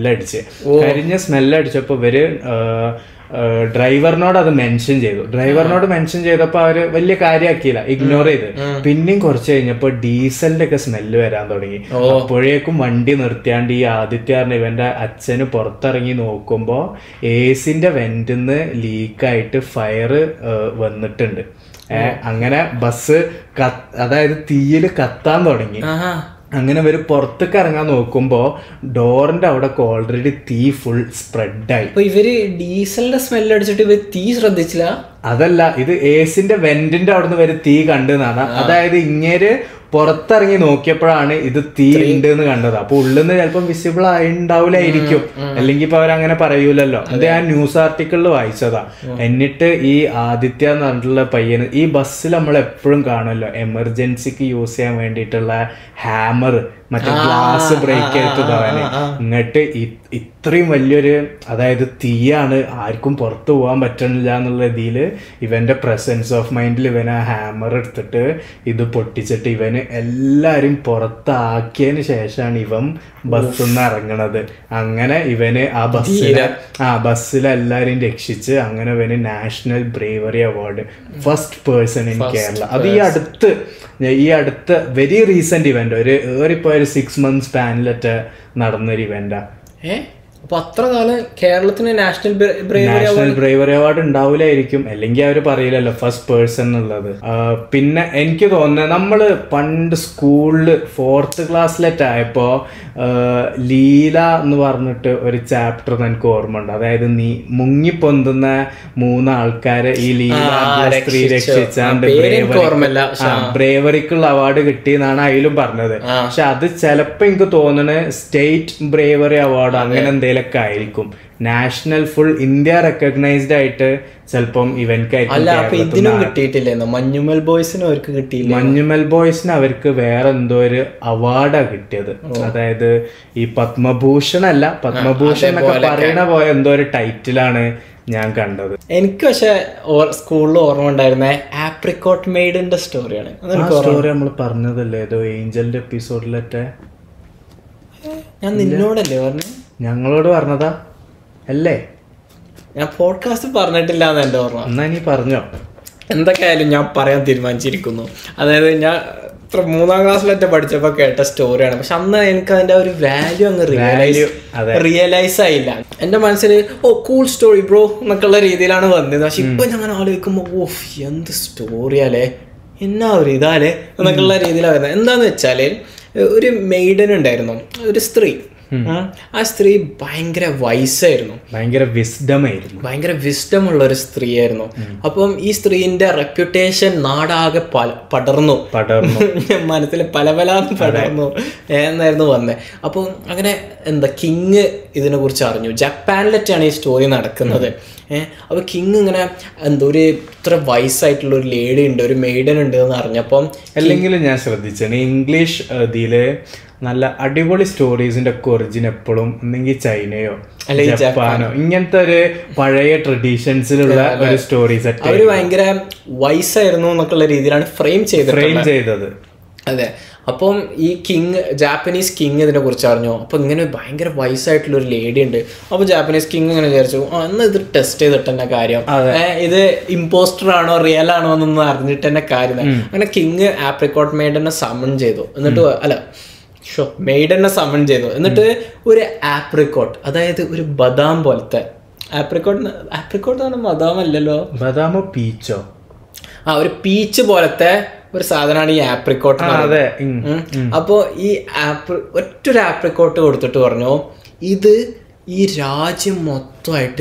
സ്മെല്ലടിച്ചപ്പോ ഇവര് ഡ്രൈവറിനോട് അത് മെൻഷൻ ചെയ്തു. ഡ്രൈവറിനോട് മെൻഷൻ ചെയ്തപ്പോ അവര് വലിയ കാര്യമാക്കിയില്ല, ഇഗ്നോർ ചെയ്ത്. പിന്നെയും കുറച്ച് കഴിഞ്ഞപ്പോ ഡീസലിന്റെ ഒക്കെ സ്മെല്ല് വരാൻ തുടങ്ങി. അപ്പോഴേക്കും വണ്ടി നിർത്തിയാണ്ട് ഈ ആദിത്യാറിന് ഇവന്റെ അച്ഛന് പുറത്തിറങ്ങി നോക്കുമ്പോ എസിന്റെ വെന്റിന്ന് ലീക്കായിട്ട് ഫയർ വന്നിട്ടുണ്ട്. അങ്ങനെ ബസ് അതായത് തീയില് കത്താൻ തുടങ്ങി. അങ്ങനെ ഇവര് പുറത്തേക്ക് ഇറങ്ങാൻ നോക്കുമ്പോ ഡോറിന്റെ അവിടെ ഓൾറെഡി തീ ഫുൾ സ്പ്രെഡായി. ഇവര് ഡീസലിന്റെ സ്മെല്ല് അടിച്ചിട്ട് ഇവര് തീ ശ്രദ്ധിച്ചില്ല. അതല്ല, ഇത് എസിന്റെ വെന്റിന്റെ അവിടുന്ന് വരെ തീ കണ്ടെന്നാണ്. അതായത് ഇങ്ങേര് പുറത്തിറങ്ങി നോക്കിയപ്പോഴാണ് ഇത് തീ ഉണ്ട് എന്ന് കണ്ടത്. അപ്പൊ ഉള്ളിന്ന് ചിലപ്പം വിസിബിൾ ആയിണ്ടാവില്ലായിരിക്കും, അല്ലെങ്കിൽ ഇപ്പൊ അവരങ്ങനെ പറയൂലല്ലോ. അത് ഞാൻ ന്യൂസ് ആർട്ടിക്കിളിൽ വായിച്ചതാ. എന്നിട്ട് ഈ ആദിത്യ എന്ന് പറഞ്ഞിട്ടുള്ള പയ്യന്, ഈ ബസ്സിൽ നമ്മൾ എപ്പോഴും കാണുമല്ലോ എമർജൻസിക്ക് യൂസ് ചെയ്യാൻ വേണ്ടിയിട്ടുള്ള ഹാമർ, മറ്റേ ഗ്ലാസ് ബ്രേക്ക് ചെയ്തവന്. ഇങ്ങോട്ട് ഇത്രയും വലിയൊരു, അതായത് തീയാണ്, ആർക്കും പുറത്തു പോകാൻ പറ്റണില്ല എന്നുള്ള രീതിയിൽ ഇവന്റെ പ്രസൻസ് ഓഫ് മൈൻഡിൽ ഇവൻ ആ ഹാമർ എടുത്തിട്ട് ഇത് പൊട്ടിച്ചിട്ട് ഇവന് എല്ലാരും പുറത്താക്കിയതിന് ശേഷമാണ് ഇവൻ ബസ്സിൽ നിന്ന് ഇറങ്ങണത്. അങ്ങനെ ഇവന് ആ ബസ്സിലെല്ലാരും രക്ഷിച്ച് അങ്ങനെ ഇവന് national bravery award, first person in Kerala. അത് ഈ അടുത്ത വെരി റീസെന്റ് ഇവന്റ്, ഒരു 6 months സ്പാനിലൊക്കെ നടന്നൊരു ഇവന്റാ. അപ്പൊ അത്ര കാലം കേരളത്തിന് നാഷണൽ ബ്രേവറി അവാർഡ് ഉണ്ടാവില്ലായിരിക്കും, അല്ലെങ്കിൽ അവർ പറയില്ലല്ലോ ഫസ്റ്റ് പേഴ്സൺ എന്നുള്ളത്. പിന്നെ എനിക്ക് തോന്നുന്നത് നമ്മള് പണ്ട് സ്കൂളിൽ 4th ക്ലാസ്സിലൊക്കെ ആയപ്പോ ലീല എന്ന് പറഞ്ഞിട്ട് ഒരു ചാപ്റ്റർ എനിക്ക് ഓർമ്മ ഉണ്ട്. അതായത് നീ മുങ്ങിപ്പൊന്തുന്ന 3 ആൾക്കാരെ ഈ ലീല സ്ത്രീ രക്ഷിച്ചാണ്ട് ബ്രേവറിക്കുള്ള അവാർഡ് കിട്ടിയെന്നാണ് അതിലും പറഞ്ഞത്. പക്ഷെ അത് ചിലപ്പോ എനിക്ക് തോന്നുന്നത് സ്റ്റേറ്റ് ബ്രേവറി അവാർഡ് അങ്ങനെ എന്തെങ്കിലുമൊക്കെ ആയിരിക്കും. നാഷണൽ ഫുൾ ഇന്ത്യ റെക്കഗ്നൈസ്ഡ് ആയിട്ട് ചിലപ്പം കിട്ടിയിട്ടില്ലെന്നോ? മഞ്ഞുമൽ ബോയ്സിന് അവർക്ക് കിട്ടിയില്ല. മഞ്ഞുമൽ ബോയ്സിന് അവർക്ക് വേറെ എന്തോ ഒരു അവാർഡാ കിട്ടിയത്. അതായത് ഈ പത്മഭൂഷൺ അല്ല, പത്മഭൂഷൺ എന്നൊക്കെ പറയുന്ന പോലെ എന്തോ ഒരു ടൈറ്റിലാണ് ഞാൻ കണ്ടത്. എനിക്ക് പക്ഷെ സ്കൂളിൽ ഓർമ്മ ഉണ്ടായിരുന്ന ആപ്രിക്കോട്ട് മെയ്ഡിന്റെ സ്റ്റോറിയാണ്. സ്റ്റോറി നമ്മൾ പറഞ്ഞതല്ലേ ഏതോ ഏഞ്ചലിന്റെ എപ്പിസോഡിലൊക്കെ? ഞാൻ നിന്നോടല്ലേ പറഞ്ഞു? ഞങ്ങളോട് പറഞ്ഞതാ അല്ലേ? ഞാൻ പോഡ്കാസ്റ്റ് പറഞ്ഞിട്ടില്ല എന്ന് എന്റെ ഓർമ്മ. എന്നാ നീ പറഞ്ഞോ? എന്തൊക്കെയായാലും ഞാൻ പറയാൻ തീരുമാനിച്ചിരിക്കുന്നു. അതായത് ഞാൻ 3ാം ക്ലാസ്സിലൊക്കെ പഠിച്ചപ്പോ കേട്ട സ്റ്റോറിയാണ്. പക്ഷെ അന്ന് എനിക്ക് അതിന്റെ ഒരു വാല്യൂ അങ്ങ് റിയലൈസ് ആയില്ല. എന്റെ മനസ്സിൽ കൂൾ സ്റ്റോറി ബ്രോ എന്നൊക്കെയുള്ള രീതിയിലാണ് വന്നത്. പക്ഷെ ഇപ്പൊ ഞാൻ ആലോചിക്കുമ്പോ എന്ത് സ്റ്റോറിയാലേ, എന്നാ ഒരു ഇതാലേ എന്നൊക്കെയുള്ള രീതിയിലാണ് വരുന്നത്. എന്താന്ന് വെച്ചാല് ഒരു മെയ്ഡൻ ഉണ്ടായിരുന്നു, ഒരു സ്ത്രീ. ആ സ്ത്രീ ഭയങ്കര വയസ്സായിരുന്നു, ഭയങ്കര വിസ്ഡം ഉള്ള ഒരു സ്ത്രീയായിരുന്നു. അപ്പം ഈ സ്ത്രീന്റെ റെപ്യൂട്ടേഷൻ നാടാകെ പടർന്നു മനസ്സിൽ പലപലാന്ന് പടർന്നു എന്നായിരുന്നു വന്നത്. അപ്പം അങ്ങനെ കിങ് ഇതിനെ കുറിച്ച് അറിഞ്ഞു. ജപ്പാനിലൊക്കെയാണ് ഈ സ്റ്റോറി നടക്കുന്നത്. അപ്പൊ കിങ് ഇങ്ങനെ ഒരു ഇത്ര വയസ്സായിട്ടുള്ള ഒരു ലേഡി ഉണ്ട്, ഒരു മെയ്ഡൻ ഉണ്ട് എന്ന് അറിഞ്ഞപ്പം. അല്ലെങ്കിൽ ഞാൻ ശ്രദ്ധിച്ചാണ് ഇംഗ്ലീഷ് ഇതില് നല്ല അടിപൊളി സ്റ്റോറീസിന്റെ ഒക്കെ ഒറിജിൻ എപ്പോഴും ഒന്നെങ്കിൽ ചൈനയോ അല്ലെങ്കിൽ ജപ്പാനോ ഇങ്ങനത്തെ ഒരു പഴയ ട്രഡീഷൻസിലുള്ള ഒരു സ്റ്റോറീസ്. അവര് ഭയങ്കര വയസ്സായിരുന്നു എന്നൊക്കെയുള്ള രീതിയിലാണ് ഫ്രെയിം ചെയ്തത്. അതെ. അപ്പം ഈ ജാപ്പനീസ് കിങ് ഇതിനെ കുറിച്ച് അറിഞ്ഞു. അപ്പൊ ഇങ്ങനെ ഭയങ്കര വയസ്സായിട്ടുള്ള ഒരു ലേഡി ഉണ്ട്. അപ്പൊ ജാപ്പനീസ് കിങ് ഇങ്ങനെ വിചാരിച്ചു എന്നാ ഇത് ടെസ്റ്റ് ചെയ്തിട്ട് തന്നെ കാര്യം, ഇത് ഇമ്പോസ്റ്റർ ആണോ റിയൽ ആണോ എന്നൊന്നും അറിഞ്ഞിട്ട് തന്നെ കാര്യം. അങ്ങനെ കിങ് ആപ്രിക്കോട്ട് മെയ്ഡനെ സമ്മൺ ചെയ്തു. മെയ്ഡനെ സമ്മൺ ചെയ്തു. എന്നിട്ട് ഒരു ആപ്രിക്കോട്ട്, അതായത് ഒരു ബദാം പോലത്തെ ആപ്രിക്കോട്ട് ബദാം അല്ലല്ലോ, ബദാമോ പീച്ചോ, ഒരു പീച്ച് പോലത്തെ ഒരു സാധനമാണ് ഈ ആപ്രിക്കോട്ട്. അപ്പോ ഈ ഒറ്റൊരു ആപ്രിക്കോട്ട് കൊടുത്തിട്ട് പറഞ്ഞു ഇത് ഈ രാജ്യം മൊത്തമായിട്ട്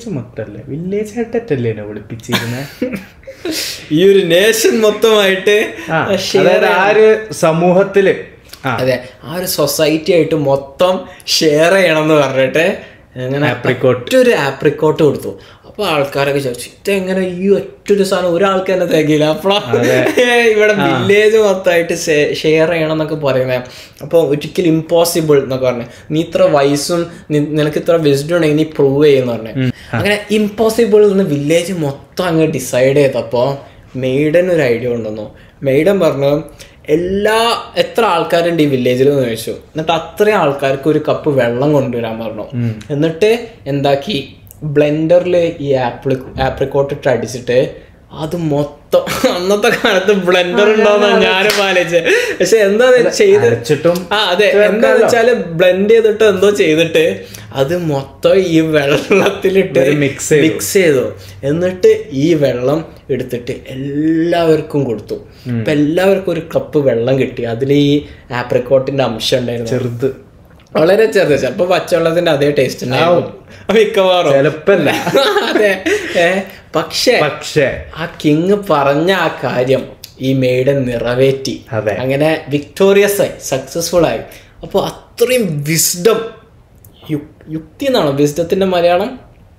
ഈ ഒരു നേഷൻ മൊത്തമായിട്ട് സമൂഹത്തില് അതെ ആ ഒരു സൊസൈറ്റി ആയിട്ട് മൊത്തം ഷെയർ ചെയ്യണം എന്ന് പറഞ്ഞിട്ട് അങ്ങനെ ഒറ്റൊരു ആപ്രിക്കോട്ട് കൊടുത്തു. അപ്പൊ ആൾക്കാരൊക്കെ ചോദിച്ചു ഇതെങ്ങനെ ഈ ഒറ്റൊരു സാധനം ഒരാൾക്ക് തന്നെ തികയില്ല, അപ്പോഴാണ് ഇവിടെ വില്ലേജ് മൊത്തമായിട്ട് ഷെയർ ചെയ്യണം എന്നൊക്കെ പറയുന്നത്. അപ്പോൾ ഒരിക്കലും ഇമ്പോസിബിൾ എന്നൊക്കെ പറഞ്ഞു. നീ ഇത്ര വയസ്സും നിനക്ക് ഇത്ര വിസ്ഡം ഉണ്ടെങ്കിൽ നീ പ്രൂവ് ചെയ്യുന്ന പറഞ്ഞു. അങ്ങനെ ഇമ്പോസിബിൾ എന്ന് വില്ലേജ് മൊത്തം അങ്ങ് ഡിസൈഡ് ചെയ്തപ്പോ മെയ്ഡൻ ഒരു ഐഡിയ കൊണ്ടുവന്നു. മെയ്ഡൻ പറഞ്ഞു എത്ര ആൾക്കാരുണ്ട് ഈ വില്ലേജിൽ എന്ന് ചോദിച്ചു. എന്നിട്ട് അത്രയും ആൾക്കാർക്ക് ഒരു കപ്പ് വെള്ളം കൊണ്ടുവരാൻ പറഞ്ഞു. എന്നിട്ട് എന്താക്കി ബ്ലെൻഡറിൽ ഈ ആപ്രിക്കോട്ട് ഇട്ട് അടിച്ചിട്ട് അത് മൊത്തം, അന്നത്തെ കാലത്ത് ബ്ലെൻഡർ ഉണ്ടോന്നാണ് ഞാനും ആലോചിച്ചത്. പക്ഷെ എന്താ ചെയ്തിട്ടും എന്താന്ന് വെച്ചാല് ബ്ലെൻഡ് ചെയ്തിട്ട് എന്തോ ചെയ്തിട്ട് അത് മൊത്തം ഈ വെള്ളത്തിലിട്ട് മിക്സ് ചെയ്തു. എന്നിട്ട് ഈ വെള്ളം എടുത്തിട്ട് എല്ലാവർക്കും കൊടുത്തു. അപ്പൊ എല്ലാവർക്കും ഒരു കപ്പ് വെള്ളം കിട്ടി. അതിൽ ഈ ആപ്രിക്കോട്ടിന്റെ അംശം ഉണ്ടായിരുന്നു, ചെറുത്, വളരെ ചെറുത്. ചിലപ്പോ പച്ചവെള്ളത്തിന്റെ അതേ ടേസ്റ്റ് ഉണ്ടാവും മിക്കവാറും, ചിലപ്പല്ല. അതെ. പക്ഷേ ആ കിങ് പറഞ്ഞ ആ കാര്യം ഈ മെയ്ഡൻ നിറവേറ്റി. അങ്ങനെ വിക്ടോറിയസ് ആയി, സക്സസ്ഫുൾ ആയി. അപ്പോൾ അത്രയും വിസ്ഡം, യുക്തി എന്നാണോ വിസ്ഡത്തിന്റെ മലയാളം?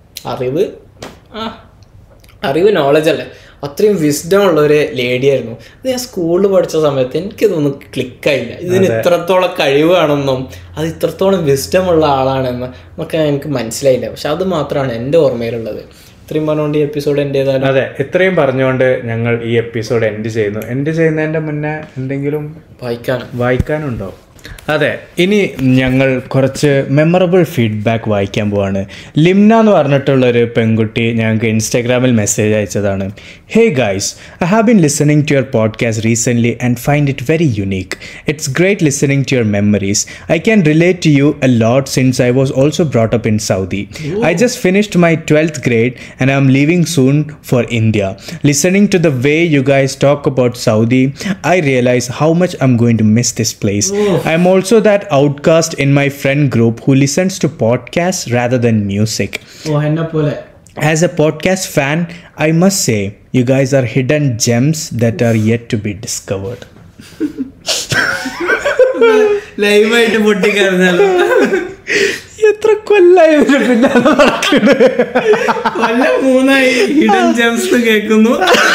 അറിവ് നോളജ് അല്ലേ? അത്രയും വിസ്ഡം ഉള്ള ഒരു ലേഡിയായിരുന്നു. ഇത് ഞാൻ സ്കൂളിൽ പഠിച്ച സമയത്ത് എനിക്കിതൊന്നും ക്ലിക്കായില്ല. ഇതിന് ഇത്രത്തോളം കഴിവാണെന്നും അത് ഇത്രത്തോളം വിസ്ഡം ഉള്ള ആളാണെന്നും ഒക്കെ എനിക്ക് മനസ്സിലായില്ല. പക്ഷെ അത് മാത്രമാണ് എൻ്റെ ഓർമ്മയിലുള്ളത്. ഇത്രയും പറഞ്ഞുകൊണ്ട് ഈ എപ്പിസോഡ് എൻഡ് ചെയ്താലും. അതെ, ഇത്രയും പറഞ്ഞുകൊണ്ട് ഞങ്ങൾ ഈ എപ്പിസോഡ് എൻഡ് ചെയ്യുന്നു. എൻഡ് ചെയ്യുന്നതിന്റെ മുന്നേ എന്തെങ്കിലും വായിക്കാനുണ്ടോ? അതെ, ഇനി ഞങ്ങൾ കുറച്ച് മെമ്മറബിൾ ഫീഡ്ബാക്ക് വായിക്കാൻ പോവാണ്. ലിംന എന്ന് പറഞ്ഞിട്ടുള്ളൊരു പെൺകുട്ടി ഞങ്ങൾക്ക് ഇൻസ്റ്റാഗ്രാമിൽ മെസ്സേജ് അയച്ചതാണ്. Hey guys, I have been listening to your podcast recently and find it very unique. It's great listening to your memories. I can relate to you a lot since I was also brought up in Saudi. I just finished my 12th grade and I'm leaving soon for India. Listening to the way you guys talk about Saudi, I realize how much I'm going to miss this place. I'm also that outcast in my friend group who listens to podcasts rather than music. As a podcast fan, I must say, you guys are hidden gems that are yet to be discovered. ലൈവായിട്ട് പൊട്ടിക്കാറുണ്ടല്ലോ. എത്ര കൊല്ലായി പിന്നെ കൊല്ലം 3 hidden Gems കേൾക്കുന്നു.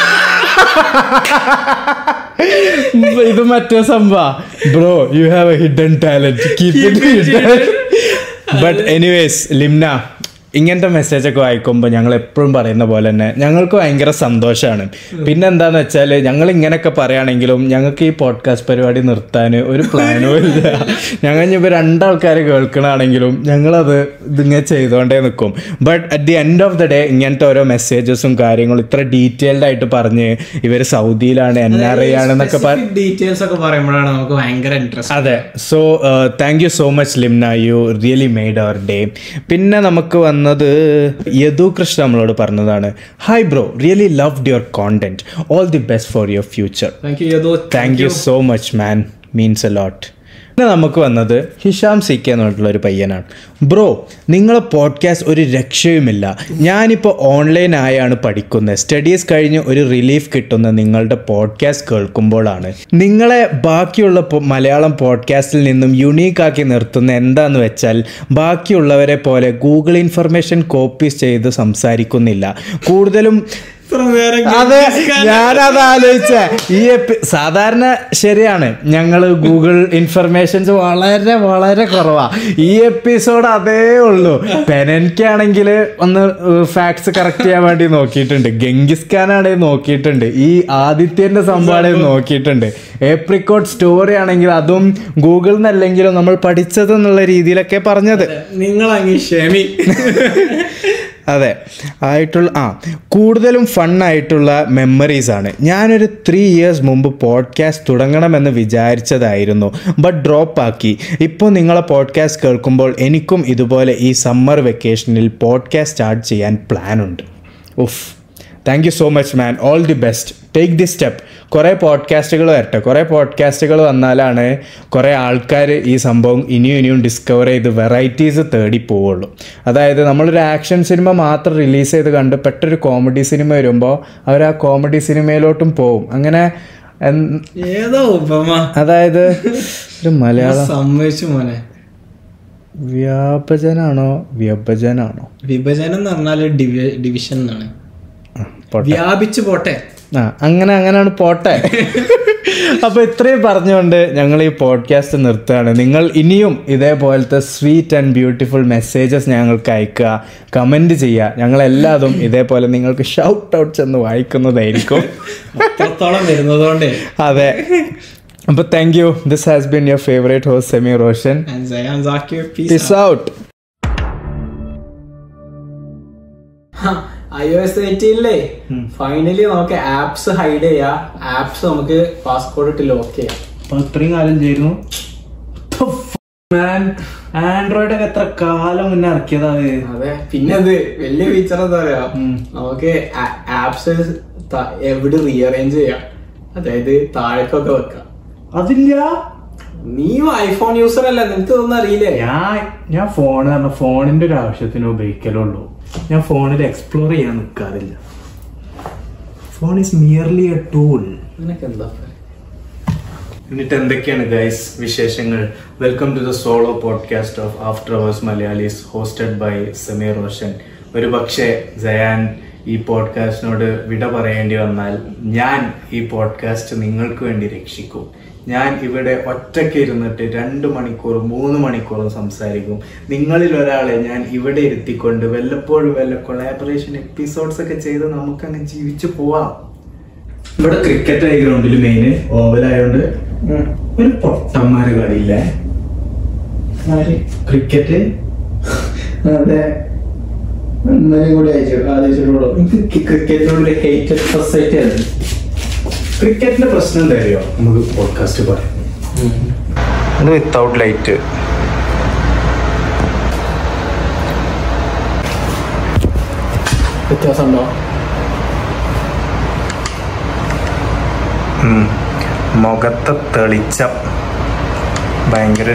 ഇത് മറ്റേ സംഭവ bro, you have a hidden talent, keep it hidden. But anyways Limna, ഇങ്ങനത്തെ മെസ്സേജൊക്കെ വായിക്കുമ്പോൾ ഞങ്ങൾ എപ്പോഴും പറയുന്ന പോലെ തന്നെ ഞങ്ങൾക്ക് ഭയങ്കര സന്തോഷമാണ്. പിന്നെ എന്താണെന്ന് വെച്ചാൽ ഞങ്ങൾ ഇങ്ങനെയൊക്കെ പറയുകയാണെങ്കിലും ഞങ്ങൾക്ക് ഈ പോഡ്കാസ്റ്റ് പരിപാടി നിർത്താൻ ഒരു പ്ലാനും ഇല്ല. ഞങ്ങൾ ഇപ്പോൾ 2 ആൾക്കാർ കേൾക്കണമെങ്കിലും ഞങ്ങളത് ഇതിങ്ങനെ ചെയ്തുകൊണ്ടേ നിൽക്കും. But at the end of the day ഇങ്ങനത്തെ ഓരോ മെസ്സേജസും കാര്യങ്ങളും ഇത്ര ഡീറ്റെയിൽഡ് ആയിട്ട് പറഞ്ഞ് ഇവർ സൗദിയിലാണ്, NRI ആണെന്നൊക്കെ ഡീറ്റെയിൽസ് ഒക്കെ പറയുമ്പോഴാണ് നമുക്ക് ഭയങ്കര ഇൻട്രസ്റ്റ്. അതെ, so thank you so much Limna, you really made our day. പിന്നെ നമുക്ക് വന്നത് യദു കൃഷ്ണ നമ്മളോട് പറഞ്ഞതാണ്. Hi bro, really loved your content. All the best for your future. Thank you so much man, means a lot. പിന്നെ നമുക്ക് വന്നത് Hisham സിക്ക് എന്നിട്ടുള്ളൊരു പയ്യനാണ്. ബ്രോ, നിങ്ങളെ പോഡ്കാസ്റ്റ് ഒരു രക്ഷയുമില്ല. ഞാനിപ്പോൾ ഓൺലൈനായാണ് പഠിക്കുന്നത്. സ്റ്റഡീസ് കഴിഞ്ഞ് ഒരു റിലീഫ് കിട്ടുന്ന നിങ്ങളുടെ പോഡ്കാസ്റ്റ് കേൾക്കുമ്പോഴാണ്. നിങ്ങളെ ബാക്കിയുള്ള മലയാളം പോഡ്കാസ്റ്റിൽ നിന്നും യുണീക്കാക്കി നിർത്തുന്ന എന്താന്ന് വെച്ചാൽ ബാക്കിയുള്ളവരെ പോലെ ഗൂഗിൾ ഇൻഫർമേഷൻ കോപ്പീസ് ചെയ്ത് സംസാരിക്കുന്നില്ല. കൂടുതലും അതെ, ഞാനത് ആലോചിച്ച ഈ സാധാരണ ശരിയാണ്, ഞങ്ങൾ ഗൂഗിൾ ഇൻഫർമേഷൻസ് വളരെ വളരെ കുറവാ. ഈ എപ്പിസോഡ് അതേ ഉള്ളൂ. പെനൻക്കാണെങ്കിൽ ഒന്ന് ഫാക്ട്സ് കറക്റ്റ് ചെയ്യാൻ വേണ്ടി നോക്കിയിട്ടുണ്ട്, ഗംഗിസ് ഖാൻ ആണെങ്കിൽ നോക്കിയിട്ടുണ്ട്, ഈ ആദിത്യന്റെ സംഭവമാണെങ്കിൽ നോക്കിയിട്ടുണ്ട്, ഏപ്രിക്കോട്ട് സ്റ്റോറി ആണെങ്കിൽ അതും ഗൂഗിളിൽ നിന്നല്ലെങ്കിലും നമ്മൾ പഠിച്ചത് എന്നുള്ള രീതിയിലൊക്കെ പറഞ്ഞത്. നിങ്ങളങ്ങ് ക്ഷമി. അതെ, കൂടുതലും ഫണ്ണായിട്ടുള്ള മെമ്മറീസാണ്. ഞാനൊരു 3 years മുമ്പ് പോഡ്കാസ്റ്റ് തുടങ്ങണമെന്ന് വിചാരിച്ചതായിരുന്നു, ബട്ട് ഡ്രോപ്പ് ആക്കി. ഇപ്പോൾ നിങ്ങളെ പോഡ്കാസ്റ്റ് കേൾക്കുമ്പോൾ എനിക്കും ഇതുപോലെ ഈ സമ്മർ വെക്കേഷനിൽ പോഡ്കാസ്റ്റ് സ്റ്റാർട്ട് ചെയ്യാൻ പ്ലാനുണ്ട്. ഉഫ്, thank you so much man, all the best, take the step. കുറേ പോഡ്കാസ്റ്റുകൾ വരട്ടെ. കുറേ പോഡ്കാസ്റ്റുകൾ വന്നാലാണ് കുറേ ആൾക്കാർ ഈ സംഭവം ഇനിയും ഡിസ്കവർ ചെയ്ത് വെറൈറ്റീസ് തേടി പോവുള്ളൂ. അതായത് നമ്മളൊരു ആക്ഷൻ സിനിമ മാത്രം റിലീസ് ചെയ്ത് കണ്ട് പെട്ടൊരു കോമഡി സിനിമ വരുമ്പോൾ അവർ ആ കോമഡി സിനിമയിലോട്ടും പോവും. അങ്ങനെ ഏതോ ഉപമ, അതായത് ഒരു മലയാളം സമ്മതിച്ചു മോനെ, വ്യാപജനാണോ വിഭജനാണോ? വിഭജനം എന്ന് പറഞ്ഞാൽ ഡിവിഷൻ എന്നാണ്. വ്യാപിച്ചു പോട്ടെ, അങ്ങനെയാണ് പോട്ടെ. അപ്പോൾ ഇത്രയും പറഞ്ഞുകൊണ്ട് ഞങ്ങൾ ഈ പോഡ്കാസ്റ്റ് നിർത്തുകയാണ്. നിങ്ങൾ ഇനിയും ഇതേപോലത്തെ സ്വീറ്റ് ആൻഡ് ബ്യൂട്ടിഫുൾ മെസ്സേജസ് ഞങ്ങൾക്ക് അയക്കുക, കമൻറ്റ് ചെയ്യുക. ഞങ്ങളെല്ലാതും ഇതേപോലെ നിങ്ങൾക്ക് ഷൗട്ട് ഔട്ട്സ് എന്ന് വായിക്കുന്നതായിരിക്കും അത്രത്തോളം വരുന്നതുകൊണ്ട്. അതെ, അപ്പോൾ thank you. This has been your favourite host Sameer Roshan. Peace out. iOS 18 finally നമുക്ക് ആപ്സ് ഹൈഡ് ചെയ്യാം. ആപ്സ് നമുക്ക് പാസ്വേഡ് ഇട്ട് ലോക്ക് ചെയ്യാം. ഇത്രയും കാലം ചെയ്യുന്നു. ആൻഡ്രോയിഡ് ഒക്കെ എത്ര കാലം മുന്നേ ഇറക്കിയതാ. അതെ, പിന്നെ അത് വലിയ ഫീച്ചർ എന്താ പറയാ, നമുക്ക് ആപ്സ് എവിടെ റീഅറേഞ്ച് ചെയ്യാം. അതായത് താഴേക്കൊക്കെ വെക്കാം. അതില്ല, നീ ഐഫോൺ യൂസർ അല്ല, നിനക്ക് ഇതൊന്നും അറിയില്ലേ? ഞാൻ ഫോണിന്റെ ഒരു ആവശ്യത്തിന് ഉപയോഗിക്കലുള്ളൂ. ഞാൻ ഫോണിൽ എക്സ്പ്ലോർ ചെയ്യാൻ നിൽക്കാറില്ല. Phone is merely a tool. നിനക്കെന്താ? എന്നിട്ട് എന്തൊക്കെയാണ് ഗൈസ് വിശേഷങ്ങൾ? Welcome to the solo podcast of after hours Malayalis, hosted by Sameer Roshan. ഒരു പക്ഷേ ജയാൻ ഈ പോഡ്കാസ്റ്റിനോട് വിട പറയേണ്ടി വന്നാൽ ഞാൻ ഈ പോഡ്കാസ്റ്റ് നിങ്ങൾക്ക് വേണ്ടി രക്ഷിക്കും. ഞാൻ ഇവിടെ ഒറ്റയ്ക്ക് ഇരുന്നിട്ട് 2 മണിക്കൂറും 3 മണിക്കൂറും സംസാരിക്കും. നിങ്ങളിൽ ഒരാളെ ഞാൻ ഇവിടെ ഇരുത്തിക്കൊണ്ട് വല്ലപ്പോഴും വല്ല കൊളാബറേഷൻ എപ്പിസോഡ്സ് ഒക്കെ ചെയ്ത് നമുക്കങ്ങ് ജീവിച്ചു പോവാം. ഇവിടെ ക്രിക്കറ്റ് ആയി ഗ്രൗണ്ടിൽ മെയിൻ ഓവലായോണ്ട് ഒരു പൊട്ടന്മാര് കളിയില്ലേ ക്രിക്കറ്റ്? അതെ, ഇന്നലെ കൂടി ആലോചിച്ചിട്ടുള്ളൂ. എനിക്ക് ക്രിക്കറ്റിനോട് ഹേറ്റഡ് സൊസൈറ്റി ആണ്. ക്രിക്കറ്റിന്റെ പ്രശ്നം എന്താ അറിയോ? നമുക്ക് പോഡ്കാസ്റ്റ് പറയാം. അത് വിത്തൗട്ട് ലൈറ്റ്. വ്യത്യാസമുണ്ടോ? മുഖത്തെ തെളിച്ചം ഭയങ്കര